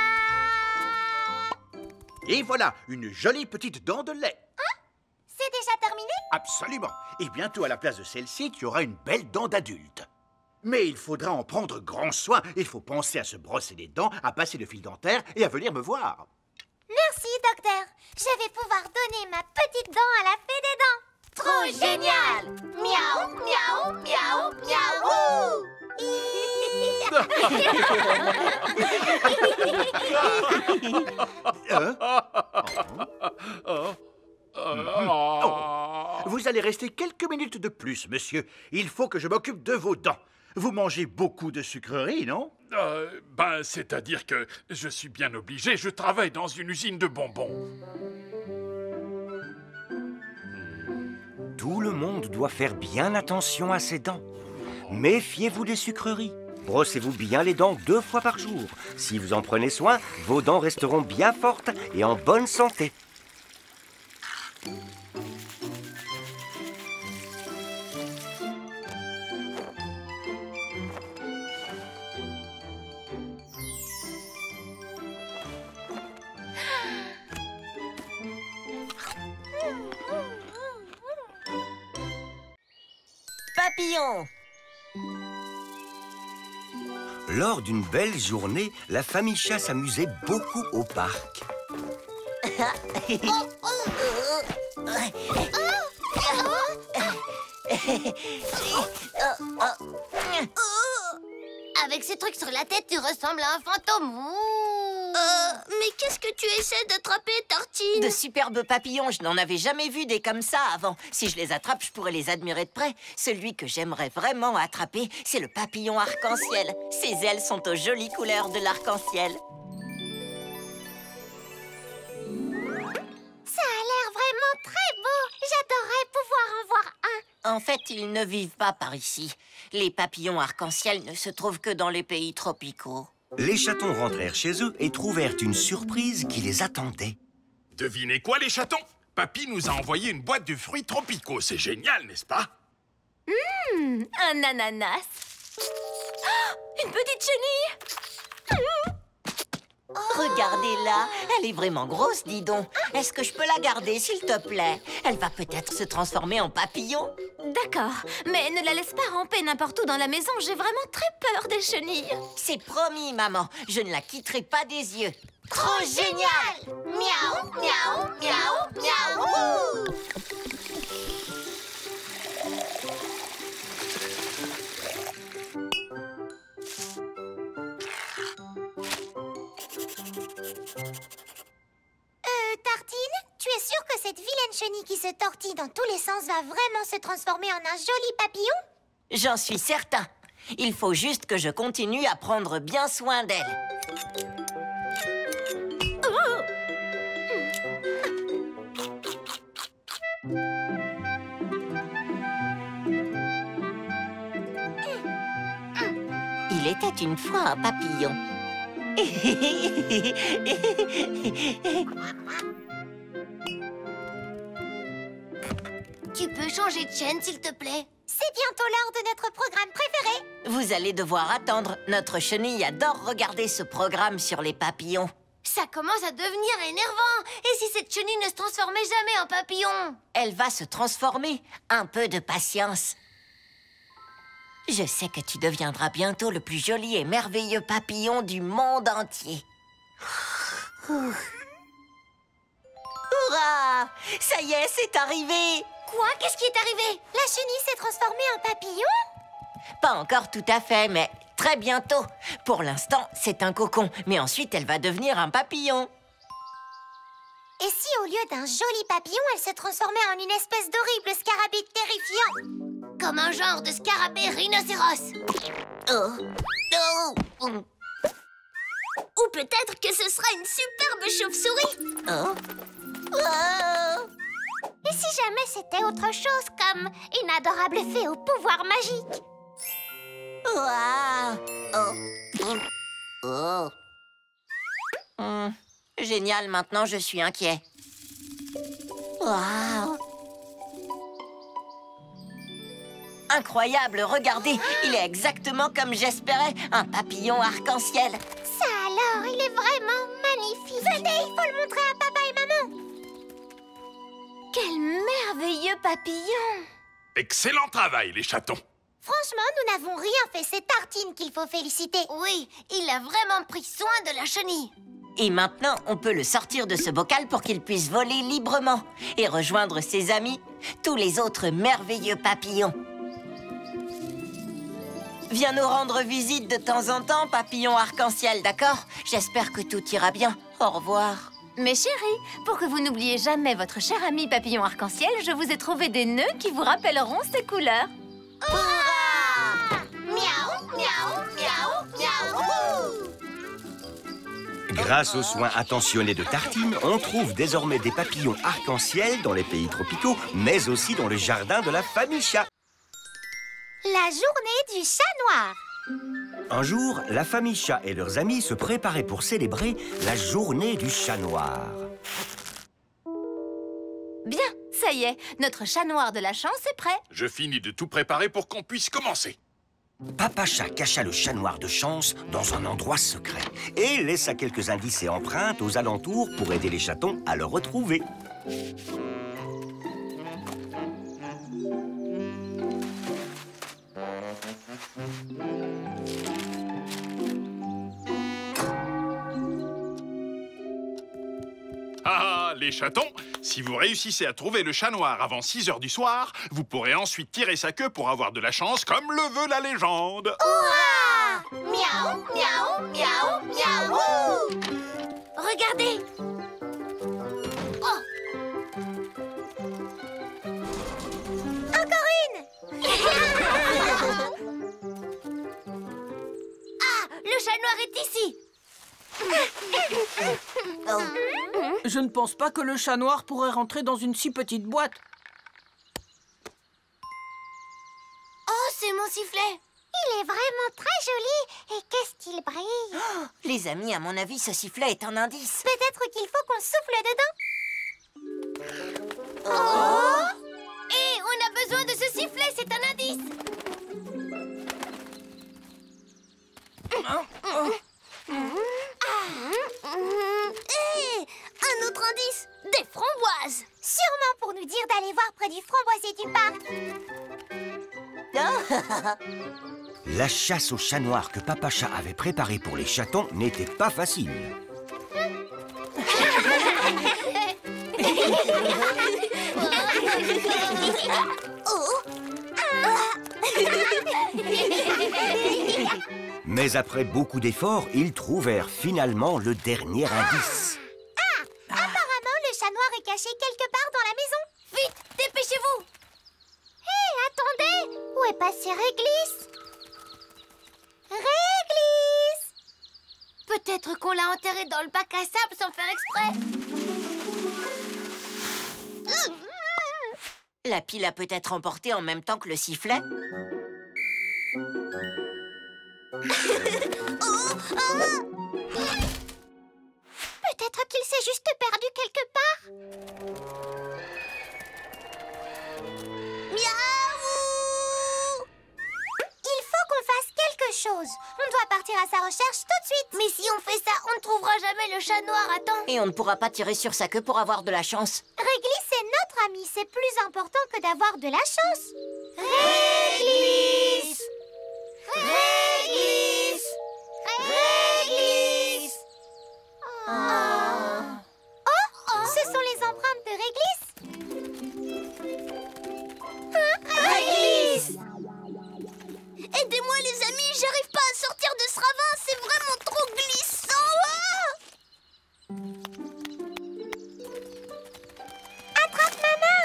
Et voilà, une jolie petite dent de lait. Hein? C'est déjà terminé? Absolument. Et bientôt, à la place de celle-ci, tu auras une belle dent d'adulte. Mais il faudra en prendre grand soin. Il faut penser à se brosser les dents, à passer le fil dentaire et à venir me voir. Merci, docteur. Je vais pouvoir donner ma petite dent à la fée des dents. Trop génial! Miaou, miaou, miaou, miaou. Vous allez rester quelques minutes de plus, monsieur. Il faut que je m'occupe de vos dents. Vous mangez beaucoup de sucreries, non? C'est-à-dire que je suis bien obligé. Je travaille dans une usine de bonbons. Tout le monde doit faire bien attention à ses dents. Méfiez-vous des sucreries. Brossez-vous bien les dents 2 fois par jour. Si vous en prenez soin, vos dents resteront bien fortes et en bonne santé. papillons. Lors d'une belle journée, la famille chat s'amusait beaucoup au parc. Avec ces trucs sur la tête, tu ressembles à un fantôme. Mais qu'est-ce que tu essaies d'attraper, Tartine? De superbes papillons, je n'en avais jamais vu des comme ça avant. Si je les attrape, je pourrais les admirer de près. Celui que j'aimerais vraiment attraper, c'est le papillon arc-en-ciel. Ses ailes sont aux jolies couleurs de l'arc-en-ciel. Ça a l'air vraiment très beau. J'adorerais pouvoir en voir un. En fait, ils ne vivent pas par ici. Les papillons arc-en-ciel ne se trouvent que dans les pays tropicaux. Les chatons rentrèrent chez eux et trouvèrent une surprise qui les attendait. Devinez quoi, les chatons? Papy nous a envoyé une boîte de fruits tropicaux. C'est génial, n'est-ce pas? Un ananas. Oh, une petite chenille. Regardez-la, elle est vraiment grosse, dis donc. Est-ce que je peux la garder, s'il te plaît? Elle va peut-être se transformer en papillon. D'accord, mais ne la laisse pas ramper n'importe où dans la maison. J'ai vraiment très peur des chenilles. C'est promis, maman. Je ne la quitterai pas des yeux. Trop génial! Miaou, miaou, miaou, miaou! Tartine, tu es sûre que cette vilaine chenille qui se tortille dans tous les sens va vraiment se transformer en un joli papillon? J'en suis certain. Il faut juste que je continue à prendre bien soin d'elle. Il était une fois un papillon. Tu peux changer de chaîne, s'il te plaît? C'est bientôt l'heure de notre programme préféré. Vous allez devoir attendre. Notre chenille adore regarder ce programme sur les papillons. Ça commence à devenir énervant. Et si cette chenille ne se transformait jamais en papillon? Elle va se transformer. Un peu de patience. Je sais que tu deviendras bientôt le plus joli et merveilleux papillon du monde entier. Hurrah! Ça y est, c'est arrivé! Quoi? Qu'est-ce qui est arrivé? La chenille s'est transformée en papillon? Pas encore tout à fait, mais très bientôt. Pour l'instant, c'est un cocon, mais ensuite, elle va devenir un papillon. Et si au lieu d'un joli papillon, elle se transformait en une espèce d'horrible scarabée terrifiant? Comme un genre de scarabée rhinocéros. Ou peut-être que ce sera une superbe chauve-souris. Et si jamais c'était autre chose, comme une adorable fée au pouvoir magique? Génial, maintenant je suis inquiet. Wow. Incroyable, regardez, il est exactement comme j'espérais, un papillon arc-en-ciel. Ça alors, il est vraiment magnifique. Venez, il faut le montrer à papa et maman. Quel merveilleux papillon! Excellent travail, les chatons. Franchement, nous n'avons rien fait, c'est Tartine qu'il faut féliciter. Oui, il a vraiment pris soin de la chenille. Et maintenant, on peut le sortir de ce bocal pour qu'il puisse voler librement et rejoindre ses amis, tous les autres merveilleux papillons. Viens nous rendre visite de temps en temps, papillon arc-en-ciel, d'accord? J'espère que tout ira bien. Au revoir. Mes chéris, pour que vous n'oubliez jamais votre cher ami papillon arc-en-ciel, je vous ai trouvé des nœuds qui vous rappelleront ces couleurs. Hurrah! Miaou, miaou, miaou, miaou! Grâce aux soins attentionnés de Tartine, on trouve désormais des papillons arc-en-ciel dans les pays tropicaux, mais aussi dans le jardin de la famille chat. La journée du chat noir. Un jour, la famille chat et leurs amis se préparaient pour célébrer la journée du chat noir. Bien, ça y est, notre chat noir de la chance est prêt. Je finis de tout préparer pour qu'on puisse commencer. Papa chat cacha le chat noir de chance dans un endroit secret et laissa quelques indices et empreintes aux alentours pour aider les chatons à le retrouver. Les chatons, si vous réussissez à trouver le chat noir avant 6 heures du soir, vous pourrez ensuite tirer sa queue pour avoir de la chance comme le veut la légende. Hurrah! Miaou, miaou, miaou, miaou! Regardez! Oh! Encore une! Ah! Le chat noir est ici! Je ne pense pas que le chat noir pourrait rentrer dans une si petite boîte. Oh, c'est mon sifflet! Il est vraiment très joli. Et qu'est-ce qu'il brille! Oh, les amis, à mon avis, ce sifflet est un indice. Peut-être qu'il faut qu'on souffle dedans. Oh! Et on a besoin de ce sifflet, c'est un indice! Un autre indice! Des framboises! Sûrement pour nous dire d'aller voir près du framboisier du parc. La chasse au chat noir que Papa Chat avait préparée pour les chatons n'était pas facile. Mais après beaucoup d'efforts, ils trouvèrent finalement le dernier indice. Apparemment, le chat noir est caché quelque part dans la maison. Vite, dépêchez-vous! Hé, attendez! Où est passé Réglisse? Réglisse! Peut-être qu'on l'a enterré dans le bac à sable sans faire exprès. La pile a peut-être emporté en même temps que le sifflet. Peut-être qu'il s'est juste perdu quelque part. Miaou! Il faut qu'on fasse quelque chose. On doit partir à sa recherche tout de suite. Mais si on fait ça, on ne trouvera jamais le chat noir à temps. Et on ne pourra pas tirer sur sa queue pour avoir de la chance. Réglisse est notre ami. C'est plus important que d'avoir de la chance. Réglisse! Réglisse! Réglisse! Oh, ce sont les empreintes de Réglisse. Réglisse! Aidez-moi les amis, j'arrive pas à sortir de ce ravin, c'est vraiment trop glissant. Attrape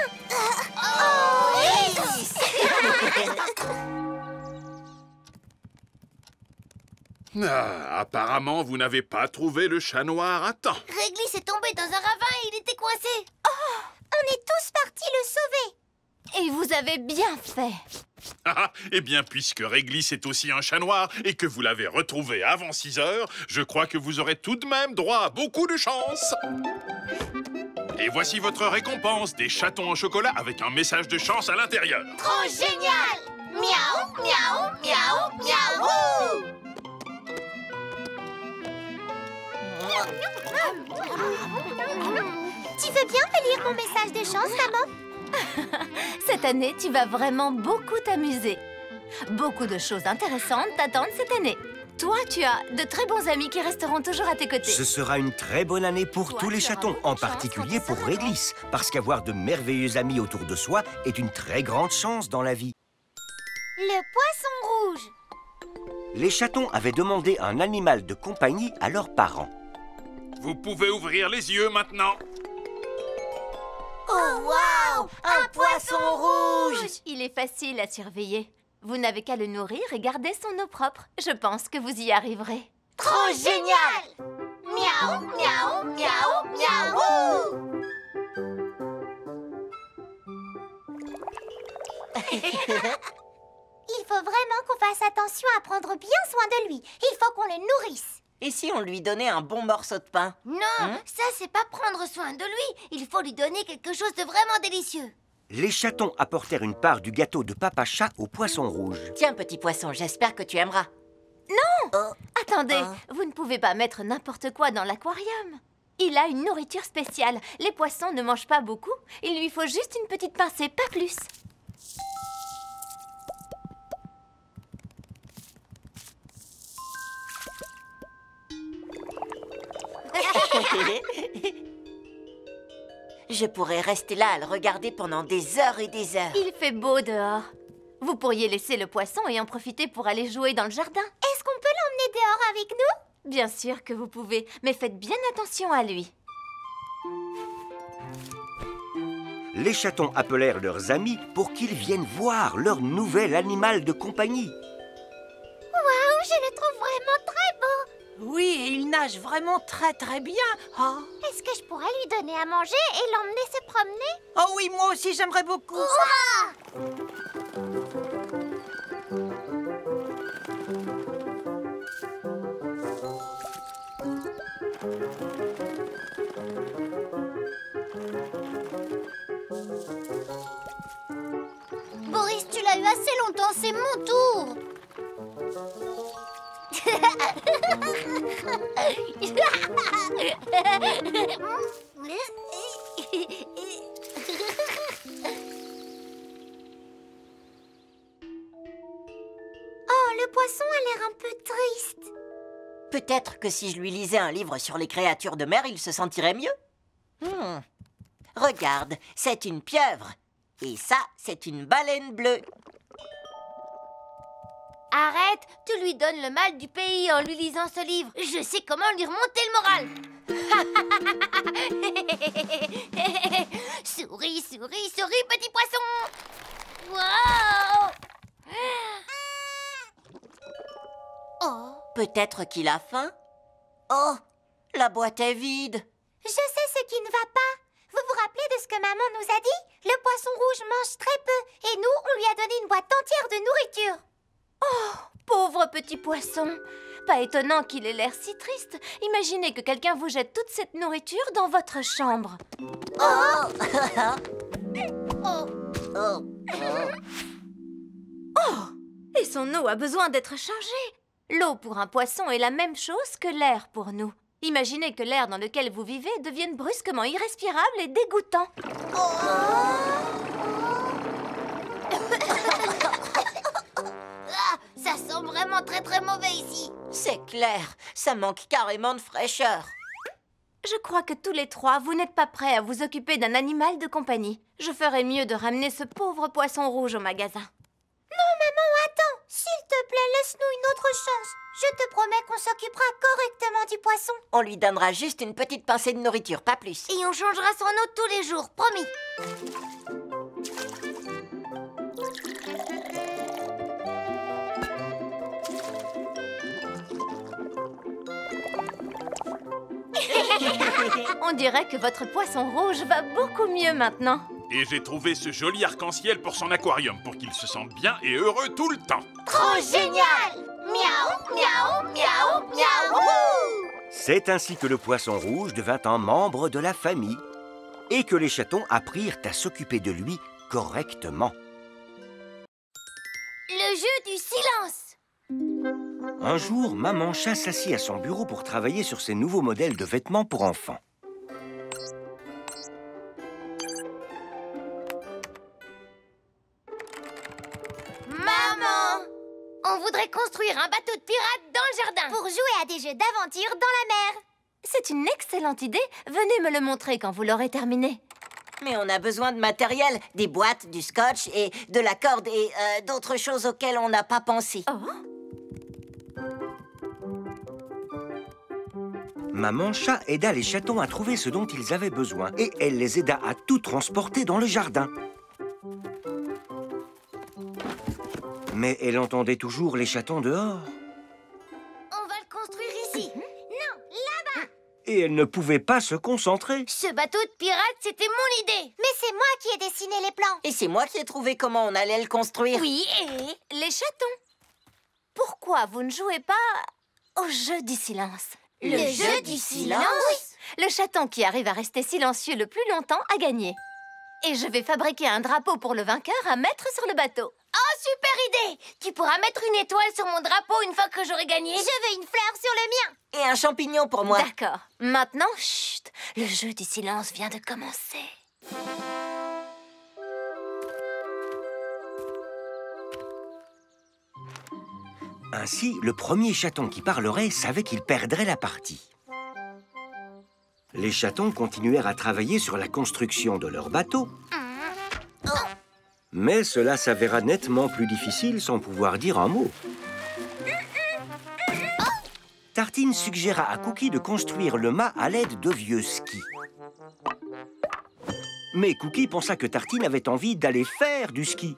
ma main! Ah, apparemment, vous n'avez pas trouvé le chat noir à temps. Réglisse est tombé dans un ravin et il était coincé. On est tous partis le sauver. Et vous avez bien fait. Ah, eh bien, puisque Réglisse est aussi un chat noir et que vous l'avez retrouvé avant 6 heures, je crois que vous aurez tout de même droit à beaucoup de chance. Et voici votre récompense, des chatons en chocolat avec un message de chance à l'intérieur. Trop génial! Miaou, miaou, miaou, miaou! Tu veux bien me lire mon message de chance, maman? Cette année, tu vas vraiment beaucoup t'amuser. Beaucoup de choses intéressantes t'attendent cette année. Toi, tu as de très bons amis qui resteront toujours à tes côtés. Ce sera une très bonne année pour Toi, tous les tu auras chatons, beaucoup en de chance particulier quand tu pour seras Réglisse, parce qu'avoir de merveilleux amis autour de soi est une très grande chance dans la vie. Le poisson rouge. Les chatons avaient demandé un animal de compagnie à leurs parents. Vous pouvez ouvrir les yeux maintenant. Oh, waouh! Un poisson rouge! Il est facile à surveiller. Vous n'avez qu'à le nourrir et garder son eau propre. Je pense que vous y arriverez. Trop génial! Miaou, miaou, miaou, miaou! Il faut vraiment qu'on fasse attention à prendre bien soin de lui. Il faut qu'on le nourrisse. Et si on lui donnait un bon morceau de pain? Non, ça c'est pas prendre soin de lui. Il faut lui donner quelque chose de vraiment délicieux. Les chatons apportèrent une part du gâteau de Papa Chat au poisson rouge. Tiens, petit poisson, j'espère que tu aimeras. Attendez, vous ne pouvez pas mettre n'importe quoi dans l'aquarium. Il a une nourriture spéciale. Les poissons ne mangent pas beaucoup. Il lui faut juste une petite pincée, pas plus. Je pourrais rester là à le regarder pendant des heures et des heures. Il fait beau dehors. Vous pourriez laisser le poisson et en profiter pour aller jouer dans le jardin. Est-ce qu'on peut l'emmener dehors avec nous? Bien sûr que vous pouvez, mais faites bien attention à lui. Les chatons appelèrent leurs amis pour qu'ils viennent voir leur nouvel animal de compagnie. Waouh, je le trouve vraiment très beau. Oui, et il nage vraiment très bien. Oh. Est-ce que je pourrais lui donner à manger et l'emmener se promener? Oh oui, moi aussi j'aimerais beaucoup. Boris, tu l'as eu assez longtemps, c'est mon tour. Oh, le poisson a l'air un peu triste. Peut-être que si je lui lisais un livre sur les créatures de mer, il se sentirait mieux. Regarde, c'est une pieuvre. Et ça, c'est une baleine bleue. Arrête, tu lui donnes le mal du pays en lui lisant ce livre. Je sais comment lui remonter le moral. Souris, souris, souris, petit poisson. Wow. Oh, Peut-être qu'il a faim. Oh, la boîte est vide. je sais ce qui ne va pas. Vous vous rappelez de ce que maman nous a dit? Le poisson rouge mange très peu et nous, on lui a donné une boîte entière de nourriture. Oh, pauvre petit poisson. Pas étonnant qu'il ait l'air si triste. Imaginez que quelqu'un vous jette toute cette nourriture dans votre chambre. Oh, Et son eau a besoin d'être changée. L'eau pour un poisson est la même chose que l'air pour nous. Imaginez que l'air dans lequel vous vivez devienne brusquement irrespirable et dégoûtant. Ça sent vraiment très mauvais ici. C'est clair, ça manque carrément de fraîcheur. Je crois que tous les trois, vous n'êtes pas prêts à vous occuper d'un animal de compagnie. Je ferais mieux de ramener ce pauvre poisson rouge au magasin. non, maman, attends. S'il te plaît, laisse-nous une autre chance. Je te promets qu'on s'occupera correctement du poisson. On lui donnera juste une petite pincée de nourriture, pas plus. Et on changera son eau tous les jours, promis. On dirait que votre poisson rouge va beaucoup mieux maintenant. Et j'ai trouvé ce joli arc-en-ciel pour son aquarium, pour qu'il se sente bien et heureux tout le temps. Trop génial! Miaou, miaou, miaou, miaou! C'est ainsi que le poisson rouge devint un membre de la famille et que les chatons apprirent à s'occuper de lui correctement. Le jeu du silence. Un jour, Maman Chat s'assit à son bureau pour travailler sur ses nouveaux modèles de vêtements pour enfants. Maman! On voudrait construire un bateau de pirates dans le jardin. Pour jouer à des jeux d'aventure dans la mer. C'est une excellente idée. Venez me le montrer quand vous l'aurez terminé. Mais on a besoin de matériel, des boîtes, du scotch et de la corde et d'autres choses auxquelles on n'a pas pensé. Maman Chat aida les chatons à trouver ce dont ils avaient besoin et elle les aida à tout transporter dans le jardin. Mais elle entendait toujours les chatons dehors. On va le construire ici. Non, là-bas. Et elle ne pouvait pas se concentrer. Ce bateau de pirates, c'était mon idée. Mais c'est moi qui ai dessiné les plans. Et c'est moi qui ai trouvé comment on allait le construire. Oui, et les chatons. Pourquoi vous ne jouez pas au jeu du silence? Le jeu du silence? Oui. Le chaton qui arrive à rester silencieux le plus longtemps a gagné. Et je vais fabriquer un drapeau pour le vainqueur à mettre sur le bateau. Oh, super idée! Tu pourras mettre une étoile sur mon drapeau une fois que j'aurai gagné. Je veux une fleur sur le mien. Et un champignon pour moi. D'accord. Maintenant, chut, le jeu du silence vient de commencer. Ainsi, le premier chaton qui parlerait savait qu'il perdrait la partie. Les chatons continuèrent à travailler sur la construction de leur bateau. Mais cela s'avéra nettement plus difficile sans pouvoir dire un mot. Tartine suggéra à Cookie de construire le mât à l'aide de vieux skis. Mais Cookie pensa que Tartine avait envie d'aller faire du ski.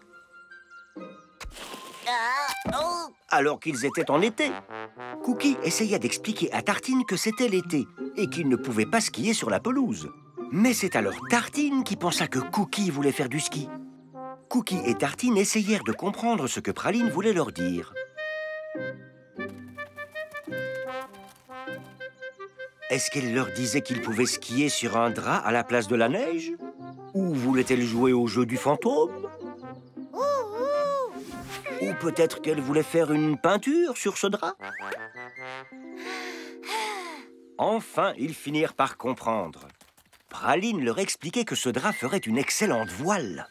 Alors qu'ils étaient en été. Cookie essaya d'expliquer à Tartine que c'était l'été et qu'il ne pouvait pas skier sur la pelouse. Mais c'est alors Tartine qui pensa que Cookie voulait faire du ski. Cookie et Tartine essayèrent de comprendre ce que Praline voulait leur dire. Est-ce qu'elle leur disait qu'ils pouvaient skier sur un drap à la place de la neige? Ou voulait-elle jouer au jeu du fantôme? Ou peut-être qu'elle voulait faire une peinture sur ce drap? Enfin, ils finirent par comprendre. Praline leur expliquait que ce drap ferait une excellente voile.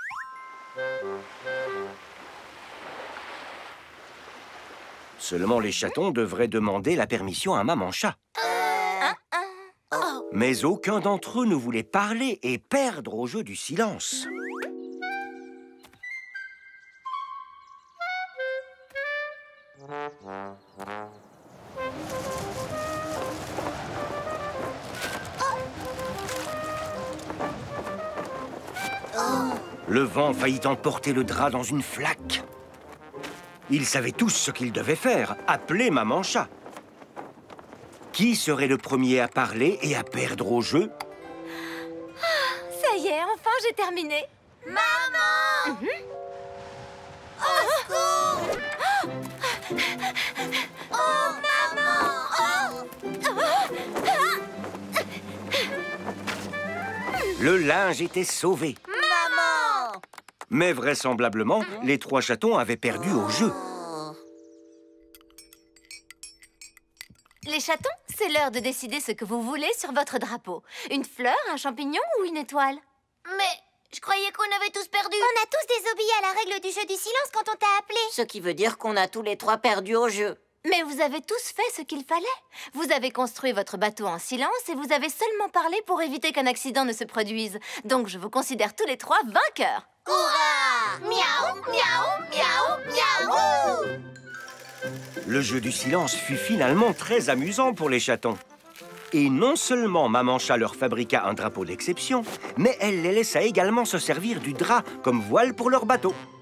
Seulement les chatons devraient demander la permission à Maman Chat. Mais aucun d'entre eux ne voulait parler et perdre au jeu du silence. Le vent faillit emporter le drap dans une flaque. Ils savaient tous ce qu'ils devaient faire, appeler Maman Chat. Qui serait le premier à parler et à perdre au jeu? Ça y est, enfin j'ai terminé. Maman! Au secours! Oh, maman! Le linge était sauvé. Maman! Mais vraisemblablement, les trois chatons avaient perdu au jeu. Les chatons, c'est l'heure de décider ce que vous voulez sur votre drapeau. Une fleur, un champignon ou une étoile? Mais je croyais qu'on avait tous perdu. On a tous désobéi à la règle du jeu du silence quand on t'a appelé. Ce qui veut dire qu'on a tous les trois perdu au jeu. Mais vous avez tous fait ce qu'il fallait. Vous avez construit votre bateau en silence et vous avez seulement parlé pour éviter qu'un accident ne se produise. Donc je vous considère tous les trois vainqueurs. Hurrah! Miaou, miaou, miaou, miaou! Le jeu du silence fut finalement très amusant pour les chatons. Et non seulement Maman Chat leur fabriqua un drapeau d'exception, mais elle les laissa également se servir du drap comme voile pour leur bateau.